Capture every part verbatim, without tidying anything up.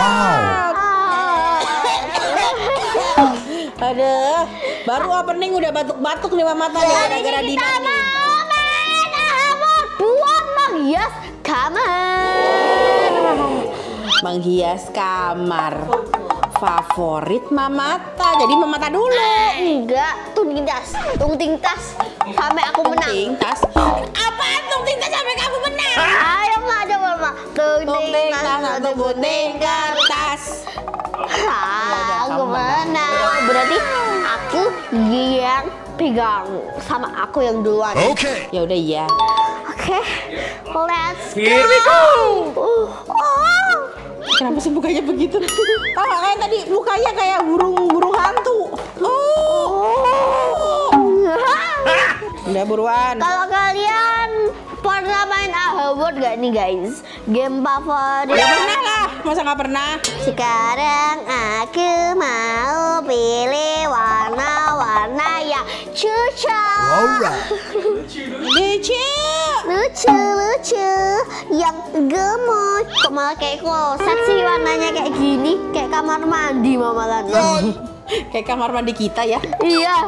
Wow. Aduh, baru opening udah batuk-batuk nih Mama tadi gara-gara Dina nih. Buat menghias kamar. Menghias kamar favorit Mamata. Jadi Mamata dulu. Enggak, tunting tas, tunting tas sampai aku menang. Tunting tas. Apaan tunting tas sampai kamu menang? Ayo nggak coba Mama. Tunting tas atau gunting kertas. Ah, aku menang. Berarti aku yang pegang sama aku yang duluan. Okay. Ya udah iya. Oke, let's Here we go. Uh, oh. Kenapa sih mukanya begitu? Tahu nggak kayak tadi mukanya kayak burung-burung hantu. Oh. Udah buruan. Kalau kalian pernah main Ahabot gak nih guys? Game favorit. Ya pernah lah, masa nggak pernah? Sekarang aku mau pilih warna-warna yang cocok. Alright. Lucu. Lucu, lucu, yang gemuk. Kok malah kayak kloset sih warnanya kayak gini? Kayak kamar mandi Mama Lana. Kayak kamar mandi kita ya. Iya.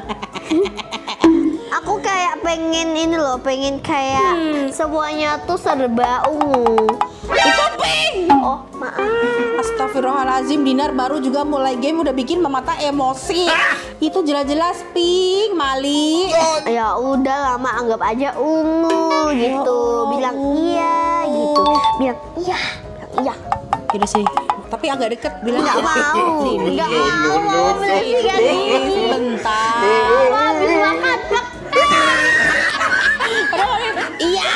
Aku kayak pengen ini loh, pengen kayak Hmm. semuanya tuh serba ungu. Itu pink. Oh, maaf. Astagfirullahaladzim, Dinar baru juga mulai game udah bikin Mamata emosi. Itu jelas-jelas pink, Mali. Ya udah lama anggap aja ungu gitu. Allah, Bilang ungu. iya gitu. Bilang iya, bilang iya. Yaudah sih, tapi agak deket bilang Nggak mau, Sini. nggak mau, berarti kan ini. Bentar. Aku habis makan. Iya.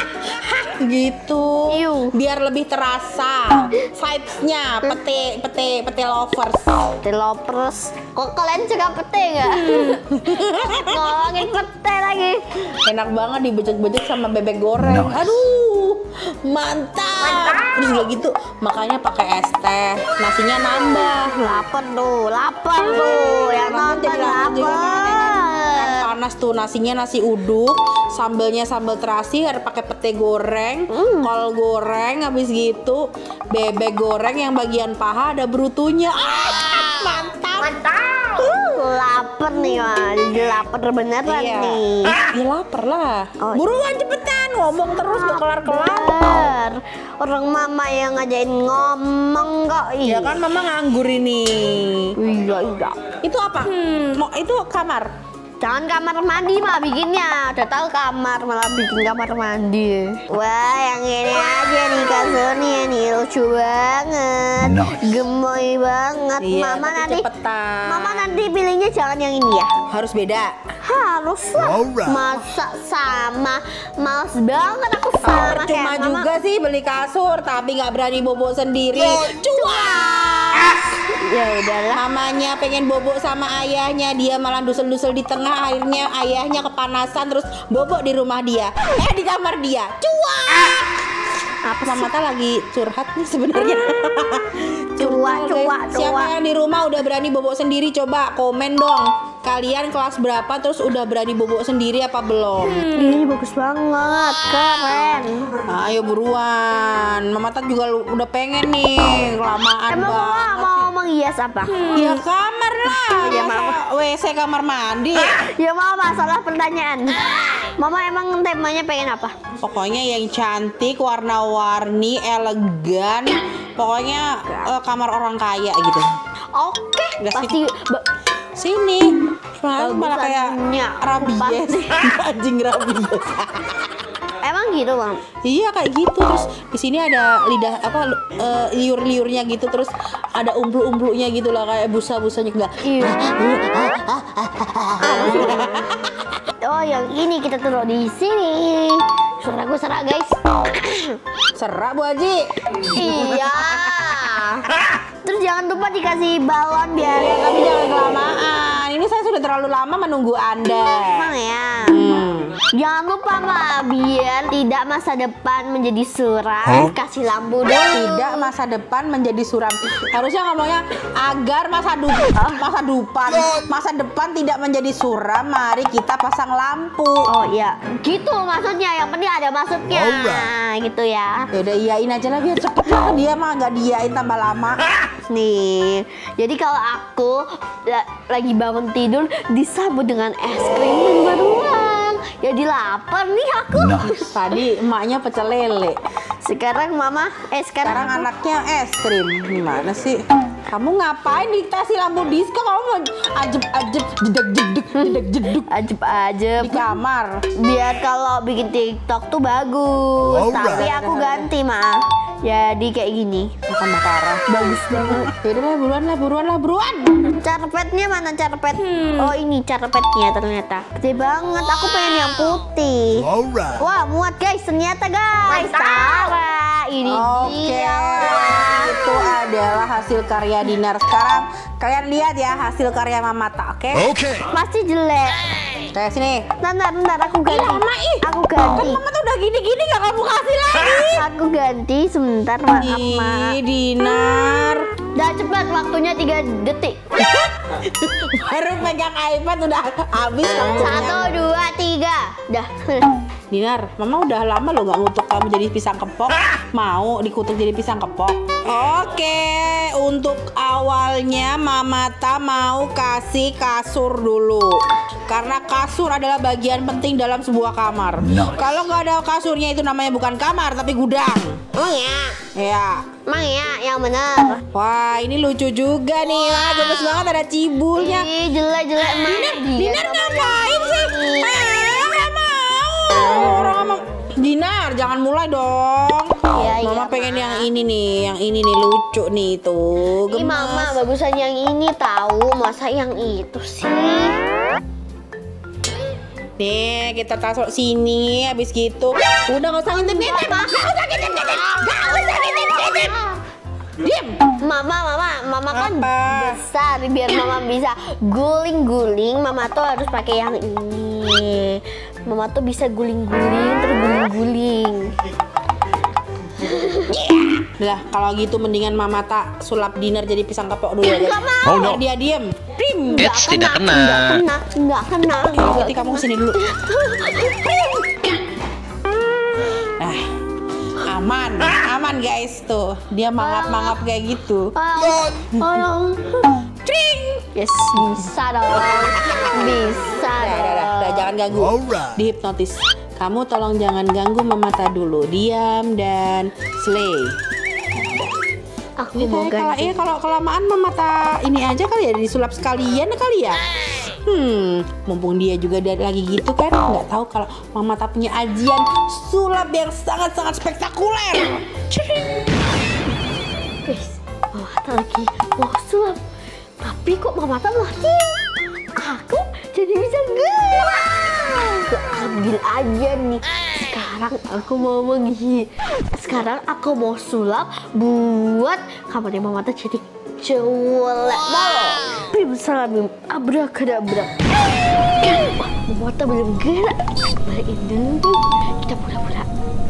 Gitu. Iu. Biar lebih terasa vibes-nya pete pete pete lovers. Telopers. Kok kalian cakap pete nggak? Ngomongin pete lagi. Enak banget dibejek-bejek sama bebek goreng. Aduh, mantap. Mantap. Terus juga gitu, makanya pakai es teh. Nasinya nambah. Lapar tuh, lapar tuh. Yang Nambah nonton jadi lapar juga kan. Kan lapar. panas tuh nasinya nasi uduk, sambelnya sambal terasi, ada pakai pete goreng, Hmm. kol goreng, habis gitu bebek goreng yang bagian paha ada berutunya. Ah, mantap. Mantap. Uh, lapar nih, Wak. Jadi lapar beneran Iya. nih. Ya lapar lah. Oh, Buruan cepetan, ngomong terus gak kelar-kelar. Bener. Orang Mama yang ngajain ngomong kok. Ya kan Mama nganggur ini. Iya, iya. Itu apa? Mau itu kamar. Jangan kamar mandi mah bikinnya. Udah tahu kamar malah bikin kamar mandi. Wah, yang ini aja nih kasurnya nih lucu banget. Nice. Gemoy banget. Iya, Mama tapi nanti cepetan. Mama nanti pilihnya jangan yang ini ya. Harus beda. Harus lah. Alright. Masa sama. Males banget aku sama Cuma kayak Mama. juga sih beli kasur, tapi nggak berani bobo sendiri. Cuas. Ya udahlah. Mamanya pengen bobo sama ayahnya, dia malah dusel-dusel di tengah. Akhirnya ayahnya kepanasan terus bobo di rumah dia. Eh di kamar dia. Cuas. Apa Mamata lagi curhat nih sebenarnya? Cuak, guys. cuak, Siapa cuak. yang di rumah udah berani bobo sendiri? Coba komen dong. Kalian kelas berapa terus udah berani bobo sendiri apa belum? Ini bagus banget, keren. Ayo buruan. Mamata juga lu- udah pengen nih, kelamaan Emang Mama banget. mau menghias apa? Ya kamar lah. Ya, Masa Mama. W C kamar mandi. Ya Mama masalah pertanyaan. Mama emang temanya pengen apa? Pokoknya yang cantik, warna-warni, elegan. Pokoknya eh, kamar orang kaya gitu. Oke, Udah pasti ba- Sini. Malah, malah kayak Bagusannya rabies. Anjing rabies. emang gitu Bang. Iya kayak gitu. Terus di sini ada lidah apa eh, liur-liurnya gitu, terus ada umblu-umblunya gitu lah kayak busa-busanya enggak. Iya. Oh, yang ini kita taruh di sini. Suara gue serak guys. Serak Bu Haji. Iya. Terus jangan lupa dikasih balon biar Ya, tapi jangan kelamaan. Ini ini saya sudah terlalu lama menunggu Anda. Emang ya. Hmm. Jangan lupa Ma, biar tidak masa depan menjadi suram, Huh? kasih lampu dulu. Tidak masa depan menjadi suram. Harusnya ngomongnya agar masa depan, masa depan, masa depan tidak menjadi suram. Mari kita pasang lampu. Oh iya, gitu maksudnya. Yang penting ada maksudnya. Nah, gitu ya. Ya udah iyain aja lah biar cepet lah. Dia mah nggak diain tambah lama. Nih, jadi kalau aku la- lagi bangun tidur disambut dengan es krim dan beruang. Jadi lapar nih aku. Tadi emaknya pecel lele. Sekarang mama, eh sekarang, Sekarang aku- anaknya es krim. Gimana sih? Kamu ngapain dikasih lampu disco? Kamu mau ajeb-ajeb, jedek-jedek, jedek-jedek ajeb-ajeb. di kamar. Biar kalau bikin TikTok tuh bagus. Alright. Tapi aku ganti Ma. Jadi kayak gini. Makan parah. Bagus banget. Yaudah lah, buruan lah, buruan lah, buruan. Carpetnya mana carpet? Oh ini carpetnya ternyata. Gede banget. Aku pengen yang putih. Alright. Wah muat guys. Ternyata guys. Sarah. Ini Oke, dia. itu adalah hasil karya Dinar. Sekarang kalian lihat ya hasil karya Mamata, oke? Okay. Pasti jelek. Kayak sini. Bentar, bentar. Aku ganti. lama, ih. Aku Kan ganti. Mama tuh udah gini-gini gak kamu kasih lagi. Aku ganti sebentar. Maaf, maaf. Ih, Dinar. Udah cepat. Waktunya tiga detik. Baru pegang iPad udah habis waktunya. Satu, dua, tiga. Dah. Dinar, Mama udah lama loh gak ngutuk kamu jadi pisang kepok. Mau dikutuk jadi pisang kepok. Oke, untuk awalnya Mama Ta mau kasih kasur dulu. Karena kasur adalah bagian penting dalam sebuah kamar. Nice. Kalau nggak ada kasurnya itu namanya bukan kamar tapi gudang. Emang ya? Ya. Emang ya? Yang benar. Wah, ini lucu juga nih. Wah, gemes banget ada cibulnya. Ih, jelek-jelek Mak. Dinar, Dia Dinar sama ngapain sih? ini. Ah, nggak mau. Orang ngomong Dinar, jangan mulai dong. Iya, iya, Mama pengen Ma. yang ini nih, yang ini nih lucu nih tuh. Ih, Gemes. Mama bagusan yang ini tahu, masa yang itu sih? Nih, kita taruh sini habis gitu. Udah nggak usah ngintip-ngintip. Nggak usah ngintip-ngintip. Nggak usah ngintip-ngintip. Diam. Mama, Mama, Mama kan Apa? besar, biar Mama bisa guling-guling. Mama tuh harus pakai yang ini. Mama tuh bisa guling-guling, terus guling-guling. Lah, kalau gitu mendingan Mama tak sulap Dinar jadi pisang kepok dulu aja. Nggak mau. Oh no. Dia diem. Prim. Eits, tidak kena. Nggak kena, nggak kena. Oke, berarti kamu kesini dulu. Nah, aman, aman guys tuh. Dia mangap-mangap kayak gitu. Tolong, tolong. Tring. Yes, bisa dong. Bisa Udah, udah, udah, dong. udah, jangan ganggu. Alright. Dihipnotis. Kamu tolong jangan ganggu Mamata dulu. Diam dan slay. Aku Ini mau kayak kalau ganti. eh kalau kelamaan Mamata ini aja kali ya disulap sekalian kali ya. Hmm, mumpung dia juga dari lagi gitu kan, nggak tahu kalau Mamata punya ajian sulap yang sangat-sangat spektakuler. Guys, Mama Tak lagi mau sulap. Tapi kok Mama Tak mati? Aku jadi bisa gerak. Aku ambil aja nih. Sekarang aku mau pergi. Sekarang aku mau sulap buat kamarnya Mama Tak jadi jelek banget. Bim salam abrakadabra. Wah, Mama Tak belum gerak. Balikin dulu. Kita pura-pura.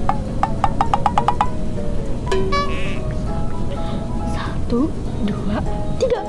Satu, dua, tiga.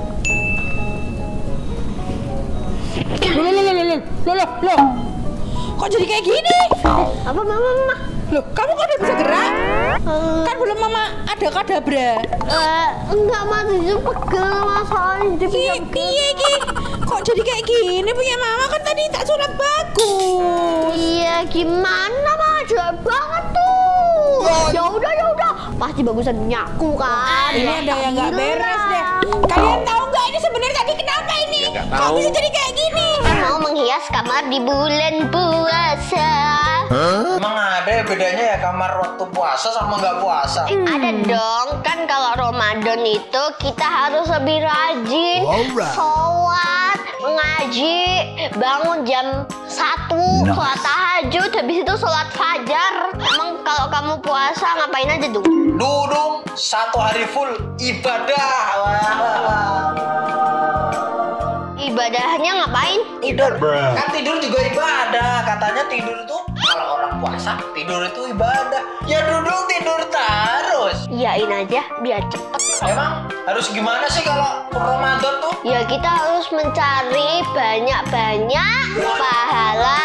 Loh, loh, loh, loh, loh, loh, loh, loh. Kok jadi kayak gini? Apa mama mama? Loh, kamu kok udah bisa gerak? Eh, Kan belum Mama ada kadabra. eh, enggak mas, itu pegel masalahnya jadi bisa Ki, piye ki? Kok jadi kayak gini punya Mama kan tadi tak sulap bagus. Iya gimana mah jelek banget tuh. Ya udah ya udah, pasti bagusan punya aku kan. Ini Ya, ada yang nggak gila. beres deh. Kalian tahu nggak ini sebenarnya tadi kenapa ini? Kok bisa jadi kayak gini? Mau menghias kamar di bulan puasa. Emang ada bedanya ya kamar waktu puasa sama nggak puasa? Ada dong, kan kalau Ramadan itu kita harus lebih rajin Alright. sholat, ngaji, bangun jam satu, Nice. sholat tahajud, habis itu sholat fajar. Emang kalau kamu puasa ngapain aja dong? Dudung satu hari full ibadah. Wah, wah, wah. Ibadah ibadahnya ngapain? Tidur. Kan tidur juga ibadah. Katanya tidur itu kalau orang puasa tidur itu ibadah. Ya Dudung tidur terus. Iyain aja biar cepet. Emang harus gimana sih kalau Ramadan tuh? Ya kita harus mencari banyak-banyak pahala.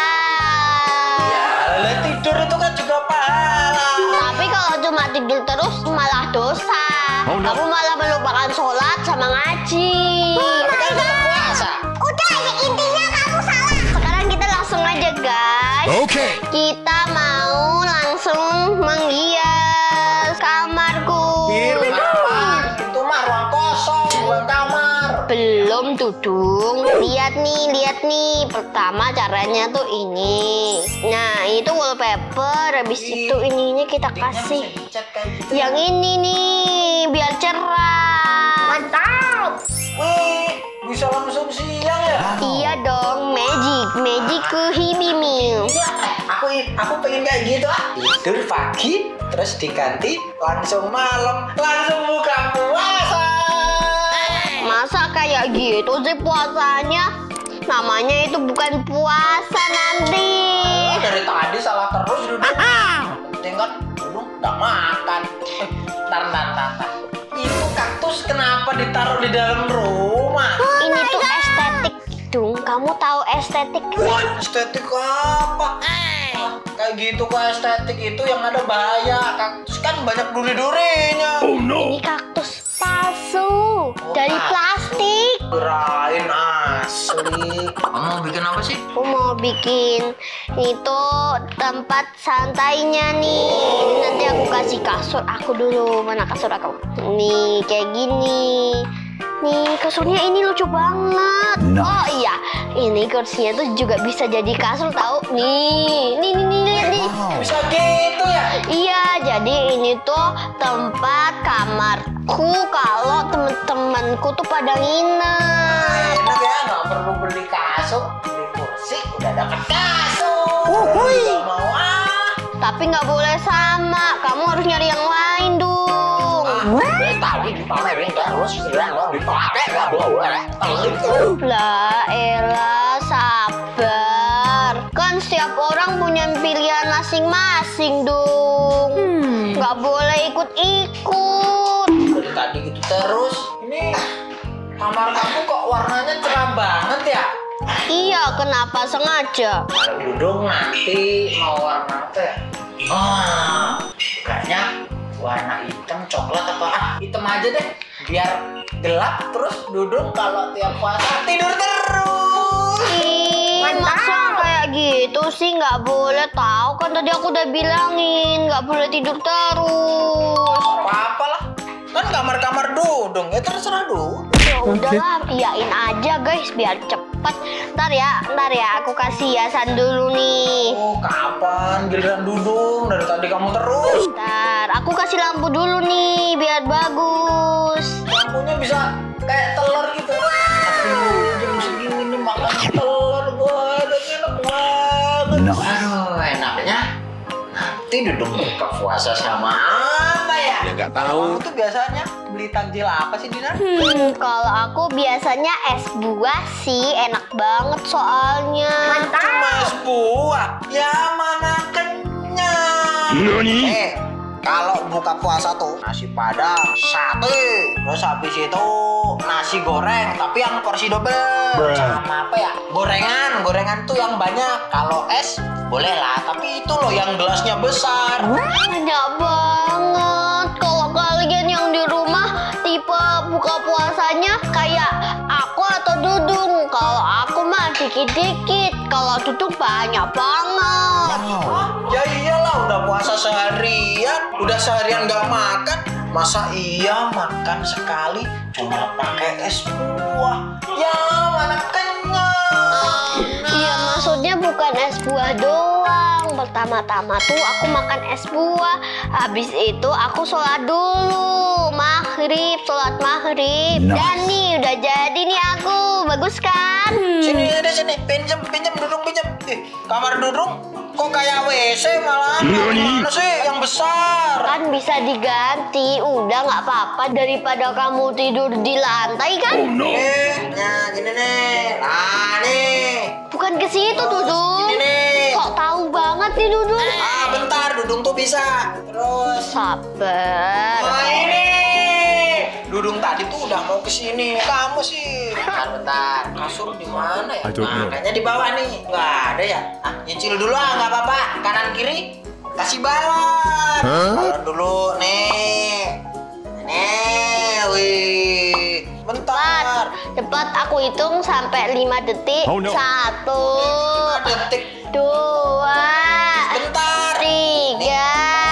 Ya, tidur itu kan juga pahala. Tapi kalau cuma tidur terus malah dosa. Kamu malah melupakan sholat sama ngaji. Kan belum puasa. Udah, ya intinya kamu salah. Sekarang kita langsung aja guys. Oke. Kita mau langsung menghias kamarku. Itu mah ruang kosong, bukan kamar. Belum Dudung. Lihat nih, lihat nih. Pertama caranya tuh ini. Nah, itu wallpaper. Habis itu ininya kita kasih. Yang ini nih, biar cerah. Mantap. Wih, bisa langsung siang ya? Iya dong, magic, magic ku hibimi. Aku aku pengen kayak gitu ah. Tidur pagi, terus diganti langsung malam, langsung buka puasa. Masa kayak gitu sih puasanya? Namanya itu bukan puasa nanti. Oh, dari tadi salah terus Dudung. Penting kan Dudung nggak makan. Eh, Ntar, ntar, ntar, ntar. Itu kaktus kenapa ditaruh di dalam rumah? Ini tuh estetik dong. Kamu tahu estetik? Estetik apa? Wah, kayak gitu kok estetik itu yang ada bahaya. Kaktus kan banyak duri-durinya. Ini kaktus palsu dari plastik. Kirain asli. Kamu mau bikin apa sih? Aku mau bikin itu tempat santainya nih. Ini nanti aku kasih kasur aku dulu. Mana kasur aku? Nih kayak gini. Nih kasurnya ini lucu banget. Oh iya, ini kursinya tuh juga bisa jadi kasur tahu? Nih, nih, nih, nih, nih, nih. Bisa gitu ya? Iya, jadi ini tuh tempat kamarku kalau temen-temenku tuh pada nginep. Enak ya, nggak perlu beli kasur, beli kursi, udah dapat kasur. Nggak mau ah. Tapi nggak boleh sama, kamu harus nyari yang lain dong. Ah, tadi dipamerin terus, bilang dipakai nggak boleh. Lah, elah, sabar. Kan setiap orang punya pilihan masing-masing dong. Nggak boleh ikut-ikut. Dari tadi gitu terus. Ini kamar kamu kok warnanya cerah banget ya? Iya, kenapa sengaja? Kalau Dudung nanti mau warna apa ya? Oh, kayaknya warna hitam, coklat apa? Ah, hitam aja deh. Biar gelap terus Dudung kalau tiap puasa tidur terus. Ih, masa kayak gitu sih nggak boleh tahu kan tadi aku udah bilangin nggak boleh tidur terus. Apa-apa lah. Kan kamar-kamar Dudung, ya terserah Dudung. Ya udahlah, iyain aja guys biar cepet. Ntar ya, ntar ya aku kasih hiasan dulu nih. Oh, kapan giliran Dudung? Dari tadi kamu terus. Ntar aku kasih lampu dulu nih biar bagus. Lampunya bisa kayak telur gitu. Aduh, jam segini makan telur gua, udah enak banget. No. Aduh, enaknya nanti Dudung buka puasa sama apa ya? Ya nggak Kamu tahu. tuh biasanya beli takjil apa sih, Dinar? Hmm, kalau aku biasanya es buah sih, enak banget soalnya. Cuma es buah, ya mana kenyang. Nani? Eh, kalau buka puasa tuh nasi padang, sate, terus habis itu nasi goreng, tapi yang porsi double. Bruh. Sama apa ya? Gorengan, gorengan tuh yang banyak. Kalau es boleh lah, tapi itu loh yang gelasnya besar. Banyak banget. Kalau kalian yang di rumah tipe buka puasanya kayak aku atau Dudung. Kalau aku mah dikit-dikit. Kalau Dudung banyak banget. Hah? Ya iyalah, udah puasa seharian, udah seharian nggak makan. Masa iya makan sekali cuma pakai es buah? Ya mana kenyang. Iya, maksudnya bukan es buah doang. Pertama-tama tuh aku makan es buah. Habis itu aku sholat dulu. Maghrib, sholat maghrib. Nice. Dan nih udah jadi nih aku. Bagus kan? Sini ada sini, pinjam pinjam Dudung pinjam. Ih, kamar Dudung Kok kayak W C malah? Mana sih yang besar? Kan bisa diganti, udah nggak apa-apa daripada kamu tidur di lantai kan? Oh, no. Eh, nah gini nih. Nah nih. Bukan ke situ, Dudung. Gini nih. Kok tahu banget nih, Dudung? Ah, bentar, Dudung tuh bisa. Terus. Sabar. Oh, ini. Dudung tadi tuh udah mau ke sini. Kamu sih. Bentar, bentar. Kasur di mana ya? Nah, kayaknya di bawah nih. Nggak ada ya? Ah, nyicil dulu ah, nggak apa-apa. Kanan kiri kasih balon. Balon dulu nih. Nih, wih. Bentar. Cepat aku hitung sampai lima detik. Oh, no. Satu, lima detik. dua, Bentar. tiga.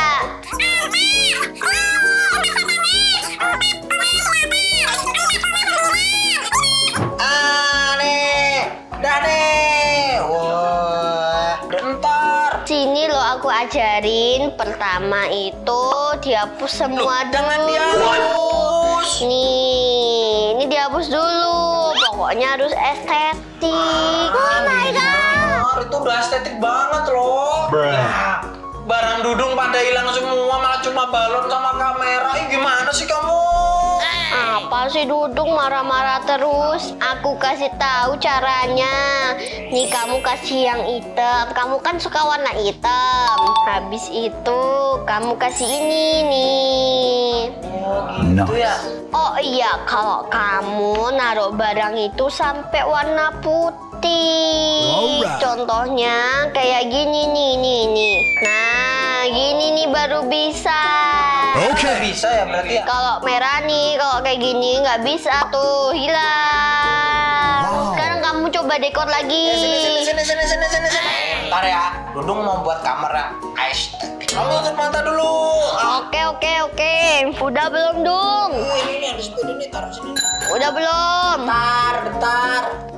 Ah, nih. Dah nih. Wah, bentar. Sini loh aku ajarin. Pertama itu dihapus semua dulu. Jangan dihapus. Nih, ini dihapus dulu. Pokoknya harus estetik. Oh my god. Itu udah estetik banget loh. Nah, barang Dudung pada hilang semua, malah cuma balon sama kamera. Ih, gimana sih kamu? Apa sih Dudung marah-marah terus? Aku kasih tahu caranya. Nih kamu kasih yang hitam. Kamu kan suka warna hitam. Habis itu kamu kasih ini nih. Oh, gitu ya. Oh iya, kalau kamu naruh barang itu sampai warna putih. Contohnya kayak gini nih, nih, nih. Nah, gini nih baru bisa. Oke. Bisa ya berarti ya? Kalau merah nih, kalau kayak gini nggak bisa tuh, hilang. Sekarang kamu coba dekor lagi. Eh, sini, sini, sini, sini, sini, sini, sini. Ntar ya, Dudung mau buat kamar yang estetik. Kamu tutup mata dulu. Oke, oke, oke. Udah belum, Dung? Oh, ini nih, ada sepeda nih, taruh sini. Udah belum? Bentar, bentar.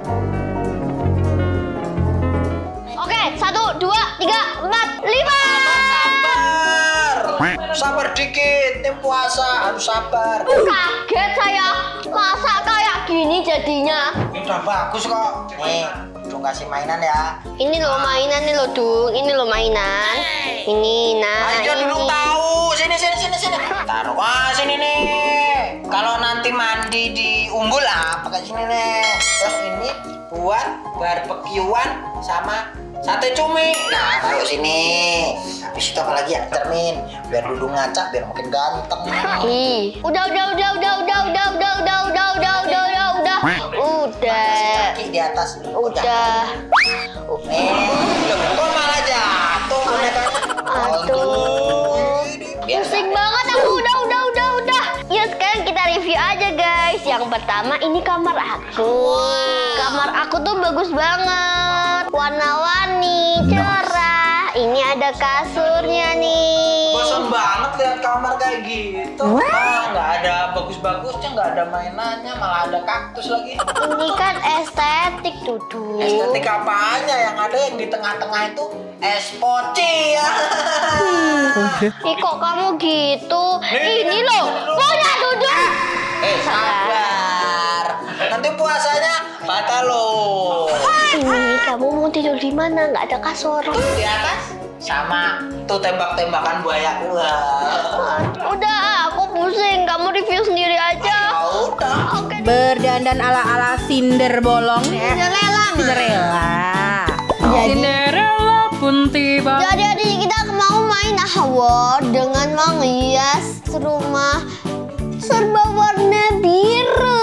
Oke, satu, dua, tiga, empat, lima. Sabar. Sabar dikit, ini puasa, harus sabar. Kaget saya. Masa kayak gini jadinya? Ini udah bagus kok. Nih, Dudung kasih mainan ya. Ini loh mainan nih loh, Dung. Ini loh mainan. Ini, nah Ayo ini. Dudung tahu. Sini, sini, sini, sini. Taruh, ah sini nih. Kalau nanti mandi di umbul, ah pakai sini nih. Terus ini buat barbekyuan sama sate cumi. Nah, taruh sini. Habis itu apa lagi ya? Cermin. Biar Dudung ngaca, biar makin ganteng. Ih, udah, udah, udah, udah, udah, udah, udah, udah, udah, udah, udah, udah, udah, udah, Kaki di atas. udah. Nih, loh, kok malah jatuh bonekanya? Aduh, pusing banget aku. Udah, udah, udah, udah. Yuk sekarang kita review aja guys. Yang pertama ini kamar aku. Kamar aku tuh bagus banget, warna-warni, cerah. Ini ada kasurnya nih. Bosan banget lihat kamar kayak gitu. Ah, nggak ada bagus-bagusnya, nggak ada mainannya, malah ada kaktus lagi. Ini kan estetik, Dudu. Estetik apanya? Yang ada yang di tengah-tengah itu es poci ya. Ih, kok kamu gitu? Ini loh, punya Dudu. Eh, sabar. Nanti puasanya batal loh. Ini kamu mau tidur di mana? Nggak ada kasur. Di atas sama tuh tembak-tembakan buaya. Wah. Udah, aku pusing. Kamu review sendiri aja. Ya udah. Oke. Berdandan ala-ala Cinder bolong. Cinderella. Cinderella. Jadi, Cinderella pun tiba. jadi adik kita mau main award dengan menghias rumah serba warna biru.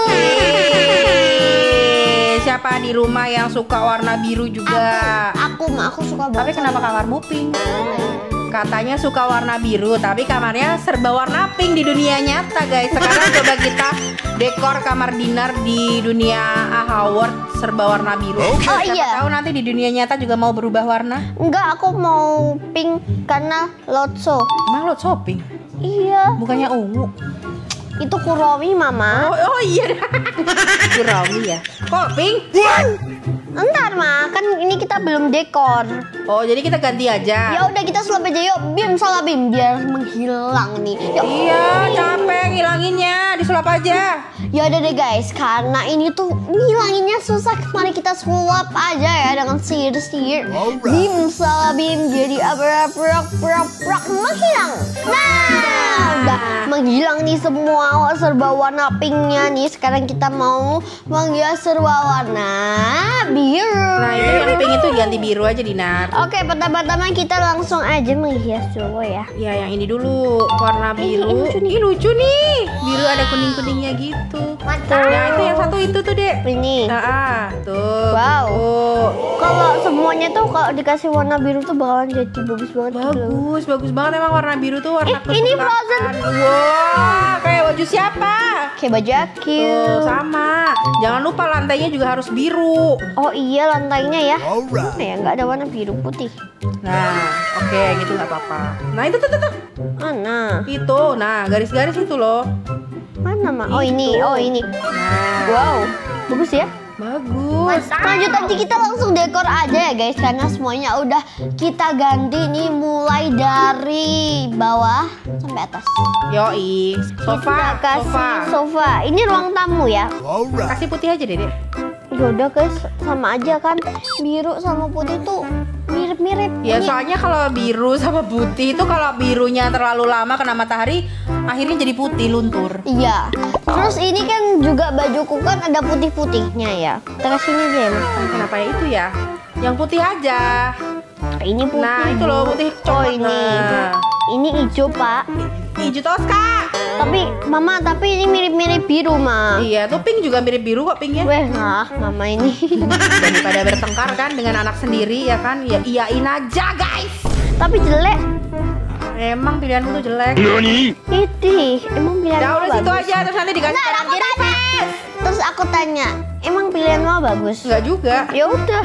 Eh, siapa di rumah yang suka warna biru juga? Aku, mah aku suka Tapi banget. kenapa kamarmu pink? Katanya suka warna biru, tapi kamarnya serba warna pink di dunia nyata, guys. Sekarang coba kita dekor kamar dinner di dunia Award serba warna biru. Oh, Siapa iya. tahu nanti di dunia nyata juga mau berubah warna. Enggak, aku mau pink karena lotso. Emang lo shopping? Iya. Bukannya ungu? Itu Kuromi, Mama. Oh, oh iya. Kuromi ya. Kok pink? Entar, Ma. Kan ini kita belum dekor. Oh, jadi kita ganti aja. Ya udah kita sulap aja yuk. Bim, salah Bim biar menghilang nih. Yuk. Iya, capek ngilanginnya. Disulap aja. Ya udah deh guys, karena ini tuh ngilanginnya susah. Mari kita sulap aja ya dengan sihir-sihir. Bim, salah Bim. Jadi abrak-abrak-abrak menghilang. Nah, udah menghilang nih semua serba warna pinknya nih. Sekarang kita mau menghias serba warna biru. Nah, itu yang pink itu ganti biru aja, Dinar. Oke, pertama-tama kita langsung aja menghias dulu ya. Ya, yang ini dulu warna biru. ini lucu nih. Ini lucu nih. Biru ada kuning-kuningnya gitu. Mantap. Nah, itu yang satu itu tuh, Dek. Ini. Nah, ah, tuh. Wow. Tuh. Kalau semuanya tuh kalau dikasih warna biru tuh bakalan jadi bagus banget gitu loh. Bagus, bagus banget emang warna biru tuh warna Eh, ini kesukaan. Frozen. Wah, kayak baju siapa? Kayak baju Akil. Tuh, sama. Jangan lupa lantainya juga harus biru. Oh iya lantainya ya. Mana ya nggak ada warna biru putih. Nah, oke gitu nggak apa-apa. Nah, itu tuh, tuh, tuh. Mana? Itu, nah garis-garis itu loh. Mana Ma? Oh ini, Itu. oh ini. Nah, Wow, bagus ya. bagus. Lanjut aja kita langsung dekor aja ya guys, karena semuanya udah kita ganti nih mulai dari bawah sampai atas. Yoi, sofa, Kita kasih sofa. sofa. Ini ruang tamu ya. Kasih putih aja, Dedek. Yaudah guys, sama aja kan biru sama putih tuh mirip-mirip. Ya Ini- soalnya kalau biru sama putih itu kalau birunya terlalu lama kena matahari akhirnya jadi putih luntur. Iya. Terus ini kan juga bajuku kan ada putih-putihnya ya. Kita kasih ini aja ya. Mas. Ah, kenapa ya itu ya? Yang putih aja. Ini putih. Nah itu loh putih Oh coklat. ini. Nah. Ini hijau Pak. Hijau toska. Tapi Mama, tapi ini mirip-mirip biru Ma. Iya tuh pink juga mirip biru kok pinknya. Weh, nah Mama ini. Daripada bertengkar kan dengan anak sendiri ya kan, ya iyain aja guys. Tapi jelek. Emang pilihanmu tuh jelek. Idih, emang pilihan Ya Mama udah situ bagus. aja terus nanti dikasih Nah, kanan aku kiri. tanya. Terus aku tanya, emang pilihan Mama bagus? Enggak juga. Ya udah.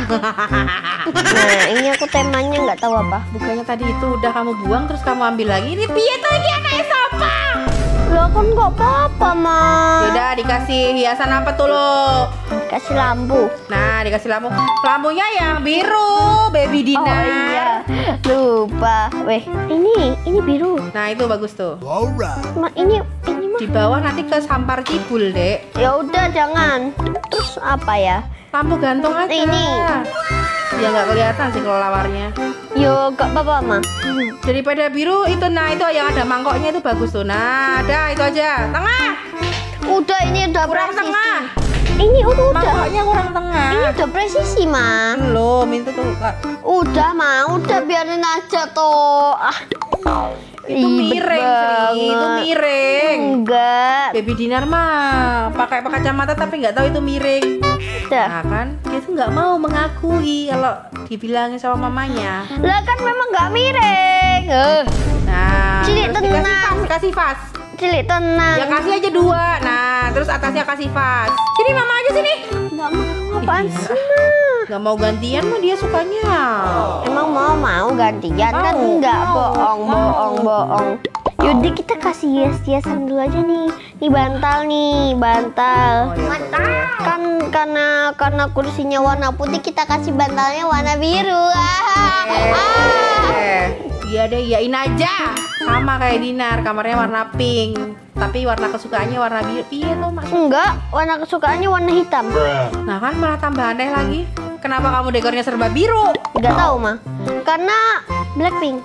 Nah, ini aku temanya nggak tahu apa. Bukannya tadi itu udah kamu buang terus kamu ambil lagi. Ini piye tuh iki anaknya siapa? Lah kan nggak apa-apa Ma. Yaudah dikasih hiasan apa tuh lo? Kasih lampu. Nah dikasih lampu. Lampunya yang biru, baby Dina. Oh iya, lupa. Weh, ini ini biru. Nah itu bagus tuh. Ma, ini ini mah. Di bawah nanti ke sampar cibul dek. Ya udah jangan. Terus apa ya? Lampu gantung aja. Ini. Ya nggak kelihatan sih kalau lawarnya. Yo, gak apa-apa Ma. Daripada biru itu, nah itu yang ada mangkoknya itu bagus tuh. Nah ada itu aja. Tengah. Udah ini udah Kurang presisi. tengah. Ini udah udah. Mangkoknya kurang tengah. Ini udah presisi Ma. Belum itu tuh Kak. Udah Ma, udah biarin aja tuh. Ah. Itu Ribet miring Sri. Itu banget. miring. Enggak. Baby Dinar mah pakai pakai kacamata tapi nggak tahu itu miring. Udah. Nah kan dia tuh nggak mau mengakui kalau dibilangin sama mamanya. Lah kan memang nggak miring. Eh, Nah Cilik terus dikasih tenang. vas, kasih vas. cilik tenang. Ya kasih aja dua. Nah terus atasnya kasih vas. Sini mama aja sini. Nggak mau apaan Ih, sih Ma? Nggak mau gantian mah dia sukanya. Emang mau mau gantian kan Mau, enggak mau, bohong mau. bohong bohong. Yaudah kita kasih hias-hiasan dulu aja nih. Nih bantal nih, bantal. Oh, ya, boleh. Kan karena karena kursinya warna putih kita kasih bantalnya warna biru. Ah, ah. Eh, iya deh, iyain aja. Sama kayak Dinar, kamarnya warna pink, tapi warna kesukaannya warna biru. Iya tuh mas. Enggak, warna kesukaannya warna hitam. Nah kan malah tambah aneh lagi. Kenapa kamu dekornya serba biru? Enggak tahu mah. Karena Blackpink.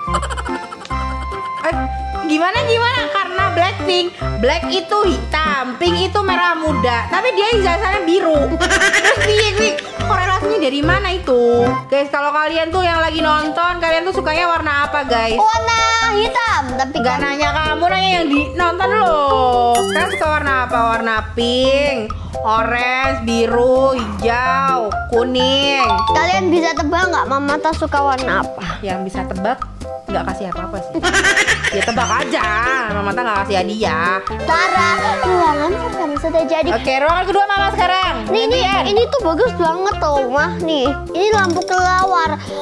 Eh, gimana gimana? Karena Blackpink, black itu hitam, pink itu merah muda, tapi dia hiasannya biru. Terus piye kuwi? Korelasinya dari mana itu? Guys, kalau kalian tuh yang lagi nonton, kalian tuh sukanya warna apa, guys? Warna hitam, tapi Gak kan nanya kamu, nanya yang di nonton loh. Kalian suka warna apa? Warna pink, orange, biru, hijau, kuning. kalian bisa tebak nggak Mama tak suka warna apa? Yang bisa tebak nggak kasih apa-apa sih. Ya tebak aja, Mama Tata nggak kasih hadiah. Tara, ruangan pertama sudah jadi. Oke, ruangan kedua Mama sekarang. Nih, ini, Gantian. ini tuh bagus banget tuh, Mah. Nih, ini lampu kelawar.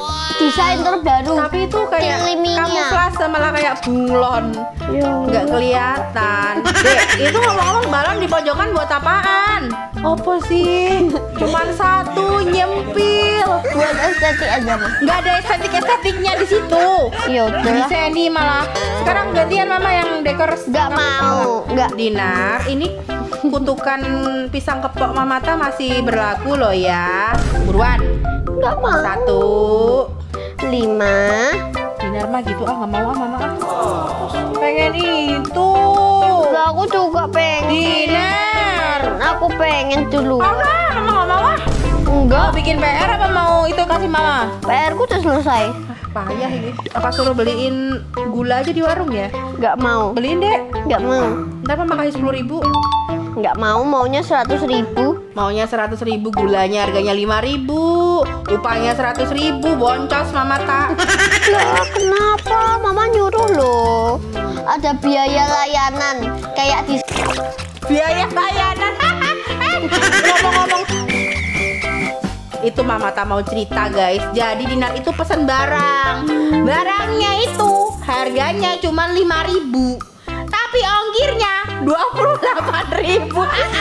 desain terbaru. Tapi itu kayak Tiliminya. kamuflase malah kayak bunglon. Nggak kelihatan. Dek, itu ngomong-ngomong balon di pojokan buat apaan? Apa sih? Cuman satu nyempil. Buat estetik aja mah. Nggak ada estetik-estetiknya di situ. Ya udah. Bisa nih malah. Sekarang gantian mama yang dekor. Nggak mau, nggak. Dinar, ini kutukan pisang kepok Mamata masih berlaku loh ya. Buruan. Nggak mau. Satu. Lima. Dinar mah gitu ah, nggak mau ah mama ah. Pengen itu. Nggak, aku juga pengen. Dinar. Aku pengen dulu. Oh nah, mama nggak mau ah. Enggak. Mau bikin P R apa mau itu kasih mama? P R ku udah selesai. Ah, payah ini. Apa suruh beliin gula aja di warung ya? Nggak mau. Beliin deh. Nggak mau. Ntar mama kasih sepuluh ribu. Nggak mau, maunya seratus ribu. Maunya seratus ribu, gulanya harganya lima ribu, upahnya seratus ribu, boncos mama tak. Loh, kenapa? Mama nyuruh loh. Ada biaya layanan kayak di Biaya layanan. Ngomong-ngomong, itu mama tak mau cerita guys. Jadi Dinar itu pesan barang. Barangnya itu harganya cuma lima ribu, tapi ongkirnya dua puluh delapan ribu.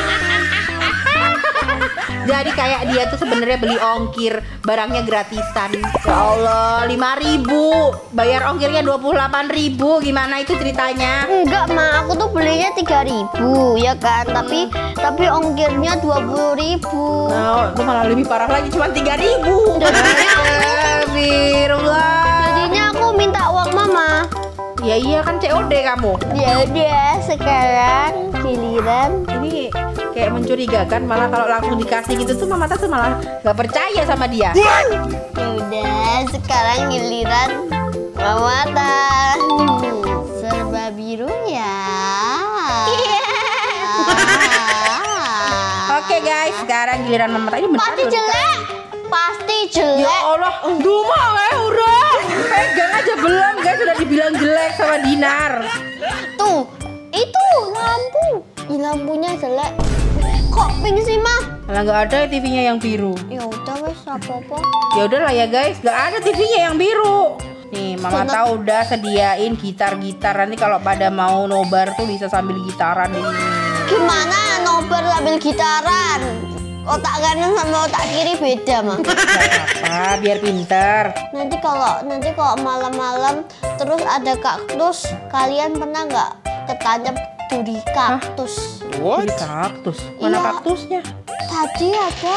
Jadi kayak dia tuh sebenarnya beli ongkir, barangnya gratisan. Ya Allah, lima ribu, bayar ongkirnya dua puluh delapan ribu. Gimana itu ceritanya? Enggak, Ma, aku tuh belinya tiga ribu ya kan, tapi tapi ongkirnya dua puluh ribu. Nah, itu malah lebih parah lagi, cuma tiga ribu. Astagfirullah. Jadinya aku minta uang Mama. Ya iya kan C O D kamu. Ya udah, sekarang giliran. Ini kayak mencurigakan, malah kalau langsung dikasih gitu tuh mama tuh malah nggak percaya sama dia. Ya udah, sekarang giliran Mama Tan. Serba biru ya. Oke guys, sekarang giliran mama tadi benar. Pasti jelek. Pasti Ya jelek. Allah, Duma eh udah. Pegang aja belum guys, sudah dibilang jelek sama Dinar. Tuh, itu lampu. Ih, lampunya jelek. Kok pink sih, Mah? Malah nggak ada T V-nya yang biru. Ya udah wes, apa-apa. Ya udahlah ya guys, nggak ada T V-nya yang biru. Nih, mama Sunat. tahu udah sediain gitar-gitar, nanti kalau pada mau nobar tuh bisa sambil gitaran ini. Gimana nobar sambil gitaran? Otak kanan sama otak kiri beda, Mah. Apa, biar pinter. Nanti kalau nanti kalau malam-malam terus ada kaktus, kalian pernah nggak ketangkep duri kaktus? What? Kaktus? Mana Iya. kaktusnya? Tadi ada.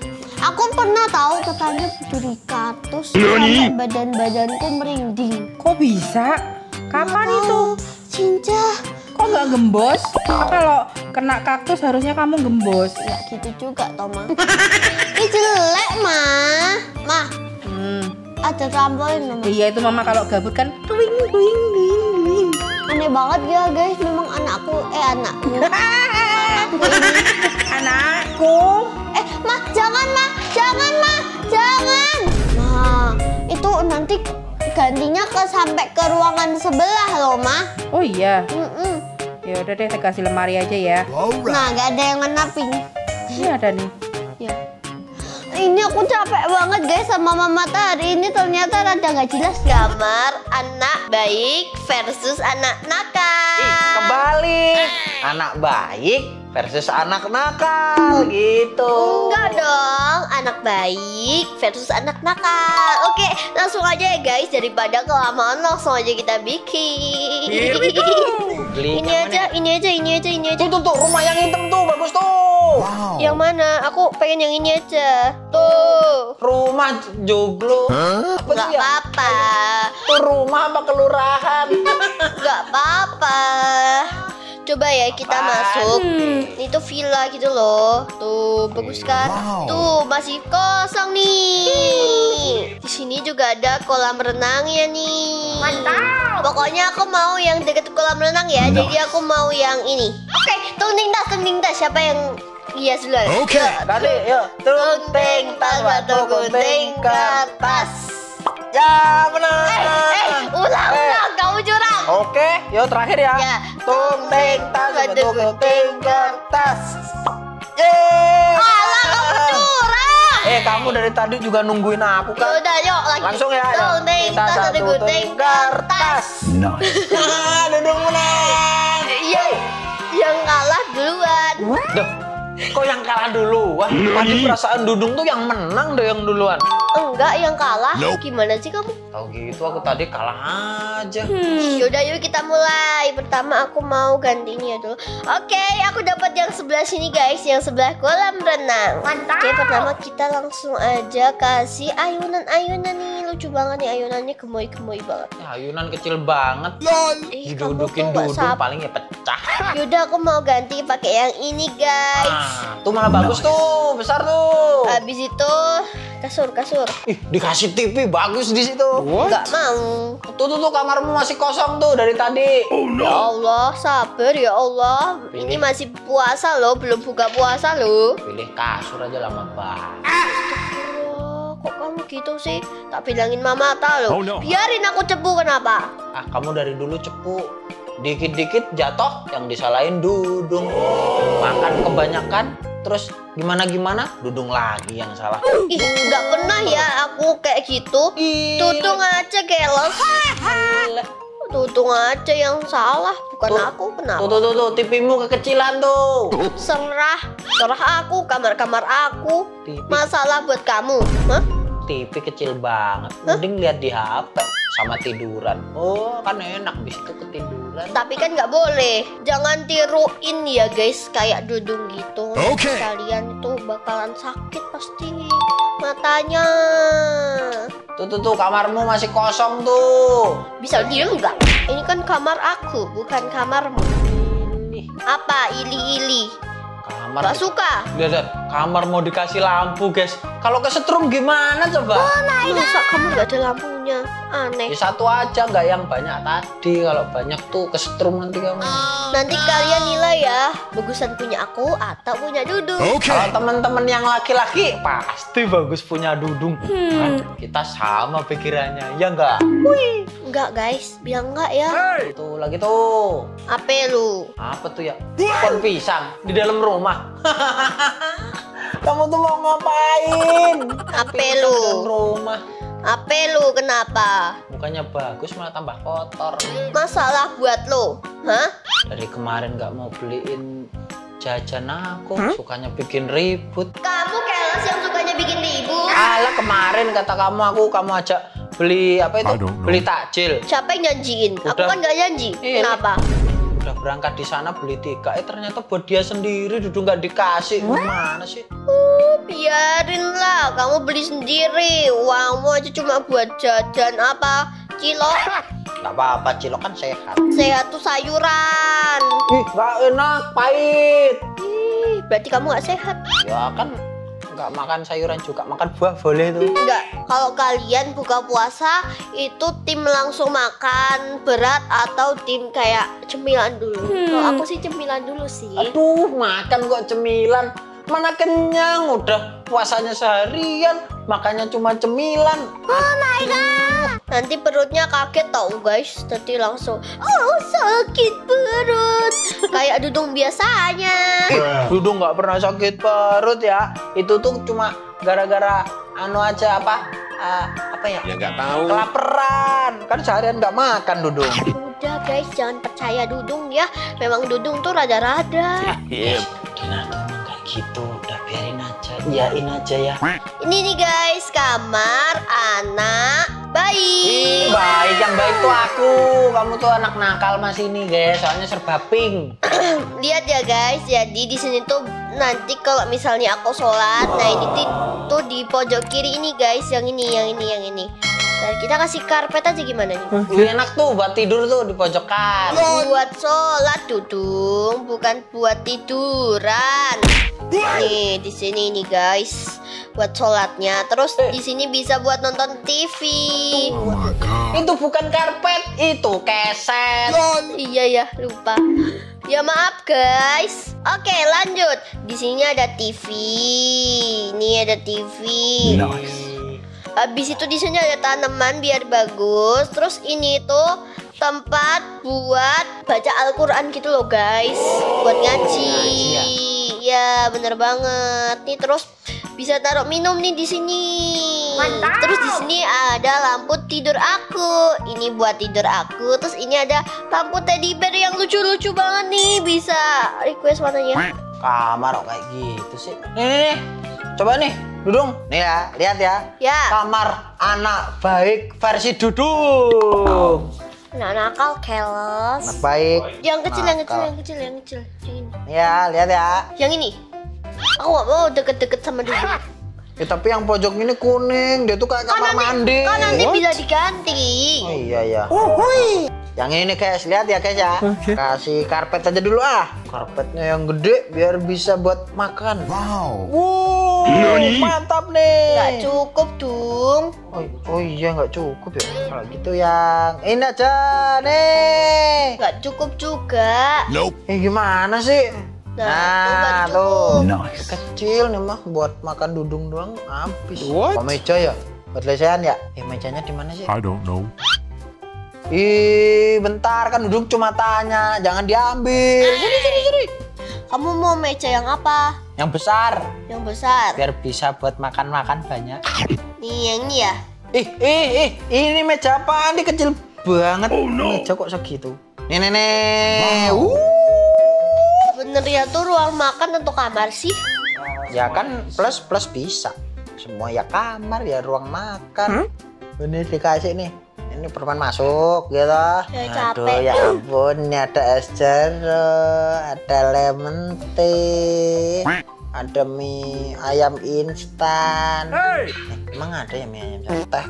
Aku pernah tahu ketangkep duri kaktus sampai badan-badanku merinding. Kok bisa? Kapan Nggak itu? tahu. Cinca. Kok nggak gembos? Apa kalau kena kaktus harusnya kamu gembos? Nggak gitu juga, Toma. Ini jelek, Mah. Mah, Hmm. ada trampolin, Mama. Iya itu mama kalau gabut kan tuing tuing tuing tuing. Aneh banget ya, guys. Memang anakku, eh anakku. Anakku ini. Anakku. Eh, Mah, jangan, Mah. Jangan, Mah. Jangan. Nah, itu nanti gantinya ke sampai ke ruangan sebelah loh, Mah. Oh iya. Mm-mm. Ya udah deh, saya kasih lemari aja ya. Nah, nggak ada yang warna pink. Ini ada nih. Ya. Ini aku capek banget guys sama Mama Ta. Hari ini ternyata rada nggak jelas gambar anak baik versus anak nakal. Ih, kebalik. Anak baik versus anak nakal gitu. Enggak dong, anak baik versus anak nakal. Oke, langsung aja ya guys, daripada kelamaan langsung aja kita bikin. Here we go. Beli Ini yang aja, ini aja, ini aja, ini aja. Tuh, tuh, tuh, rumah yang hitam tuh, bagus tuh. Yang mana? Aku pengen yang ini aja. Tuh. Rumah joglo. Apa Nggak sih ya? apa-apa. Tuh rumah apa kelurahan? Nggak apa-apa. Coba ya kita Apaan? masuk. Ini tuh villa gitu loh. Tuh bagus kan? Tuh masih kosong nih. Di sini juga ada kolam renangnya nih. Mantap. Pokoknya aku mau yang deket kolam renang ya. Jadi aku mau yang ini. Oke, tung ting tas, tung ting tas. Siapa yang hias duluan? Oke, tadi yuk. Tung ting tas, batu gunting kertas. Ya, benar. Eh, eh, ulang, ulang. Kamu curang. Oke, yuk terakhir ya. Ya. Tumpeng tas, Batu batu gunting kertas. Yeay. Alah, kamu curang. Eh, kamu dari tadi juga nungguin aku kan? Udah, yuk lagi. Langsung ya. ayo. Gunting, Kita tas, satu gunting, kertas. Nice. Ah, Dudung menang. Yang yang kalah duluan. Duh, kok yang kalah duluan? Tadi perasaan Dudung tuh yang menang deh yang duluan. Enggak, yang kalah. Nope. Gimana sih kamu? Tahu gitu aku tadi kalah aja. Yaudah, yuk kita mulai. Pertama aku mau ganti ini ya dulu. Oke, aku dapat yang sebelah sini guys, yang sebelah kolam renang. Oke, pertama kita langsung aja kasih ayunan-ayunan nih. Lucu banget nih ayunannya, gemoy-gemoy banget. Ya, ayunan kecil banget. Eh, kamu Didudukin tuh nggak Dudung sab- paling ya pecah. Yaudah, aku mau ganti pakai yang ini guys. Ah, tuh malah bagus tuh, besar tuh. Habis itu kasur, kasur. Ih, dikasih T V bagus di situ. Nggak mau. Tuh, tuh, tuh kamarmu masih kosong tuh dari tadi. Ya Allah, sabar ya Allah. Ini masih puasa loh, belum buka puasa loh. Pilih kasur aja lama banget. Astagfirullah, kok kamu gitu sih? Tak bilangin Mama tahu loh. Oh, no. Biarin aku cepu, kenapa? Ah, kamu dari dulu cepu. Dikit-dikit jatuh, yang disalahin Dudung. Makan kebanyakan, terus gimana-gimana, Dudung lagi yang salah. Ih, nggak pernah ya aku kayak gitu. Ih, Tutung aja keles. gila. Tutung aja yang salah, bukan Tuh, aku. Kenapa? Tuh, tuh, tuh, tuh, T V-mu kekecilan tuh. Serah, serah aku, kamar-kamar aku. T V, Masalah buat kamu. Hah? T V kecil banget. Mending lihat di H P sama tiduran. Oh, kan enak, bis itu ketiduran. Tapi kan nggak boleh. Jangan tiruin ya guys, kayak Dudung gitu. Oke. Kalian itu bakalan sakit pasti matanya. Tuh, tuh, tuh, kamarmu masih kosong tuh. Bisa diem nggak? Ini kan kamar aku, bukan kamarmu. Ih, Apa ili-ili? kamar. Gak suka? Lihat, lihat, kamar mau dikasih lampu, guys. Kalau kesetrum gimana coba? Masa kamu nggak ada lampunya? Aneh. Ya satu aja, nggak yang banyak tadi. Kalau banyak tuh kesetrum nanti kamu. Nanti kalian nilai ya, bagusan punya aku atau punya Dudung. Kalau teman-teman yang laki-laki pasti bagus punya Dudung. Kan kita sama pikirannya, ya nggak? Enggak guys, bilang enggak ya. Tuh lagi tuh. Apa lu? Apa tuh ya? Pohon pisang di dalam rumah. Kamu tuh mau ngapain? Apa Di lu? dalam rumah. Apa lu? Kenapa? Mukanya bagus malah tambah kotor. Masalah buat lo? Hah? Dari kemarin nggak mau beliin jajan aku, sukanya bikin ribut. Kamu keles yang sukanya bikin ribut. Alah, kemarin kata kamu aku kamu ajak beli apa itu? I don't know. Beli takjil. Siapa yang janjiin? Aku Udah. kan nggak janji. Iya. Kenapa? Udah berangkat di sana beli tiga, eh ternyata buat dia sendiri, Dudung nggak dikasih. Gimana sih? Uh, biarin lah, kamu beli sendiri. Uangmu aja cuma buat jajan apa? Cilok. Nggak apa-apa, cilok kan sehat. Sehat tuh sayuran. Ih, nggak enak, pahit. Ih, berarti kamu nggak sehat. Ya kan nggak makan sayuran juga, makan buah boleh tuh. Enggak, kalau kalian buka puasa itu tim langsung makan berat atau tim kayak cemilan dulu? Kalau aku sih cemilan dulu sih. Aduh, makan kok cemilan. Mana kenyang, udah puasanya seharian, makannya cuma cemilan. Nanti perutnya kaget tau guys. Nanti langsung, oh sakit perut. Kayak Dudung biasanya. Dudung nggak pernah sakit perut ya. Itu tuh cuma gara-gara anu aja apa? Ah, apa ya? Ya nggak tahu. Kelaparan. Kan seharian nggak makan Dudung. Udah guys, jangan percaya Dudung ya. Memang Dudung tuh rada-rada. Iya. Dina tuh emang kayak gitu, udah biarin aja, iyain aja ya. Ini nih guys, kamar anak bayi. Ih, baik, yang baik tuh aku. Kamu tuh anak nakal masih ini guys, soalnya serba pink. Lihat ya guys, jadi di sini tuh nanti kalau misalnya aku sholat, nah ini ti- tuh di pojok kiri ini guys, yang ini, yang ini, yang ini. Nah, kita kasih karpet aja gimana nih? Wih, enak tuh buat tidur tuh di pojokan. Buat sholat Dudung, bukan buat tiduran. Nih di sini nih guys, buat sholatnya. Terus di sini bisa buat nonton T V. Oh my god. Itu bukan karpet, itu keset. Iya ya, lupa. Ya maaf guys. Oke lanjut. Di sini ada T V. Ini ada T V. Nice. Habis itu di sini ada tanaman biar bagus. Terus ini tuh tempat buat baca Al-Quran gitu loh guys. Buat ngaji. Ya bener banget. Nih terus bisa taruh minum nih di sini. Mantap. Terus di sini ada lampu tidur aku. Ini buat tidur aku. Terus ini ada lampu teddy bear yang lucu-lucu banget nih. Bisa request warnanya. Kamar kok kayak gitu sih. Nih, nih, nih. Coba nih, Dudung. Nih ya, lihat ya. Ya. Kamar anak baik versi Dudung. Nah, nakal, keles. Anak baik. Yang kecil, yang kecil, nakal. yang kecil, yang kecil. Yang ini. Ya, lihat ya. Yang ini. Aku gak mau deket-deket sama dia. Ya, tapi yang pojok ini kuning. Dia tuh kayak kamar mandi. Kan nanti bisa diganti. Oh iya ya. Yang ini nih guys, lihat ya guys ya. Okay. Kasih karpet aja dulu ah. Karpetnya yang gede biar bisa buat makan. Wow. Wow. Mantap nih. Gak cukup dong. Oh, oh iya nggak cukup ya. Kalau gitu yang ini aja nih. Gak cukup juga. Nope. Eh gimana sih? Nah, Nah, tuh, tuh. Nice. Kecil nih mah buat makan Dudung doang habis. What? Oh, meja ya? Buat lesehan ya? Eh mejanya di mana sih? I don't know. Ih, bentar kan Dudung cuma tanya, jangan diambil. Sini, sini, sini. Kamu mau meja yang apa? Yang besar, Yang besar. biar bisa buat makan-makan banyak. Nih yang ini ya. Ih, ih, ih, ini meja apaan? Ini kecil banget. Oh, no. Meja kok segitu? Nih, nih, nih. Wow. Uh. Bener ya tuh ruang makan atau kamar sih? Ya kan plus plus bisa. Semua ya kamar ya ruang makan. Hmm? Ini dikasih nih. Ini perban masuk gitu. Ya, Aduh capek. ya ampun, ini ada es jeruk, ada lemon tea, ada mie ayam instan. Hey. Eh, emang ada ya mie ayam? Teh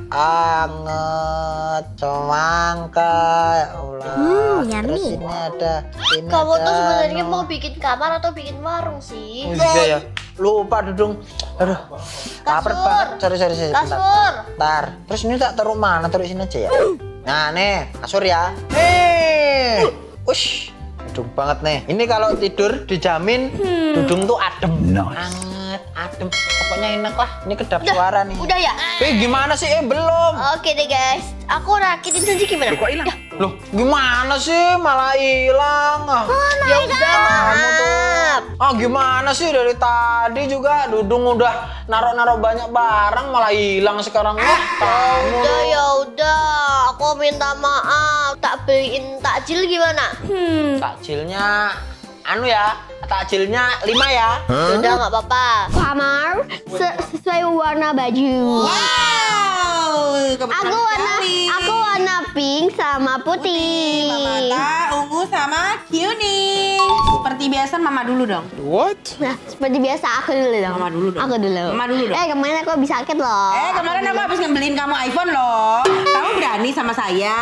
anget, semangka, ya Allah. Hmm, Terus yummy. ini ada. Ini Kamu ada tuh sebenarnya anu. mau bikin kamar atau bikin warung sih? Oh, iya ya. Lupa Dudung. Aduh. Lapar Kasur. banget. Sorry, sorry, sorry. Bentar. Kasur. Bentar. Terus ini tak taruh mana? Taruh sini aja ya. Nah, nih, kasur ya. Nih. Ush. Dudung banget nih. Ini kalau tidur dijamin Dudung tuh adem. Nice. Anget, adem. Pokoknya enak lah. Ini kedap Udah, suara nih. udah ya? Eh, gimana sih? Eh, belum. Oke deh guys. Aku rakitin saja gimana? Kok hilang? Loh, gimana sih? Malah hilang. Ah. Ya udah, Kamu tuh. maaf. Ah gimana sih dari tadi juga Dudung udah naruh-naruh banyak barang malah hilang sekarang. Wah, kamu. Udah ya udah, aku minta maaf. Tak beliin takjil gimana? Hmm. Takjilnya anu ya, takjilnya lima ya. Udah nggak apa-apa. Kamar se- sesuai warna baju. Wow, kebetulan Aku warna, sekali. aku warna pink sama putih. Mata, ungu sama kuning. Seperti biasa Mama dulu dong. What? Nah, seperti biasa aku dulu dong. Mama dulu dong. Aku dulu. Mama dulu dong. Eh, kemarin aku habis sakit loh. Eh kemarin aku habis ngebeliin kamu iPhone loh. Kamu berani sama saya.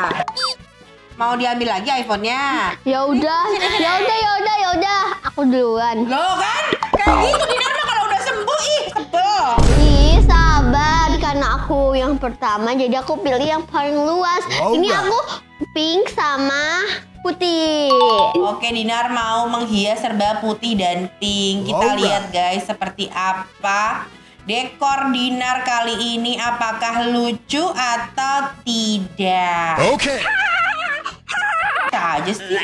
Mau diambil lagi iPhone-nya? Ya udah, ya udah, ya udah, ya udah. Aku duluan. Loh kan? Kayak gitu Dinar mah kalau udah sembuh ih sebel. Ih, sabar karena aku yang pertama jadi aku pilih yang paling luas. Wow, Ini udah. aku pink sama putih. Oke, Dinar mau menghias serba putih dan pink. Kita Wow, lihat guys seperti apa dekor Dinar kali ini, apakah lucu atau tidak? Okay. Bisa aja sih.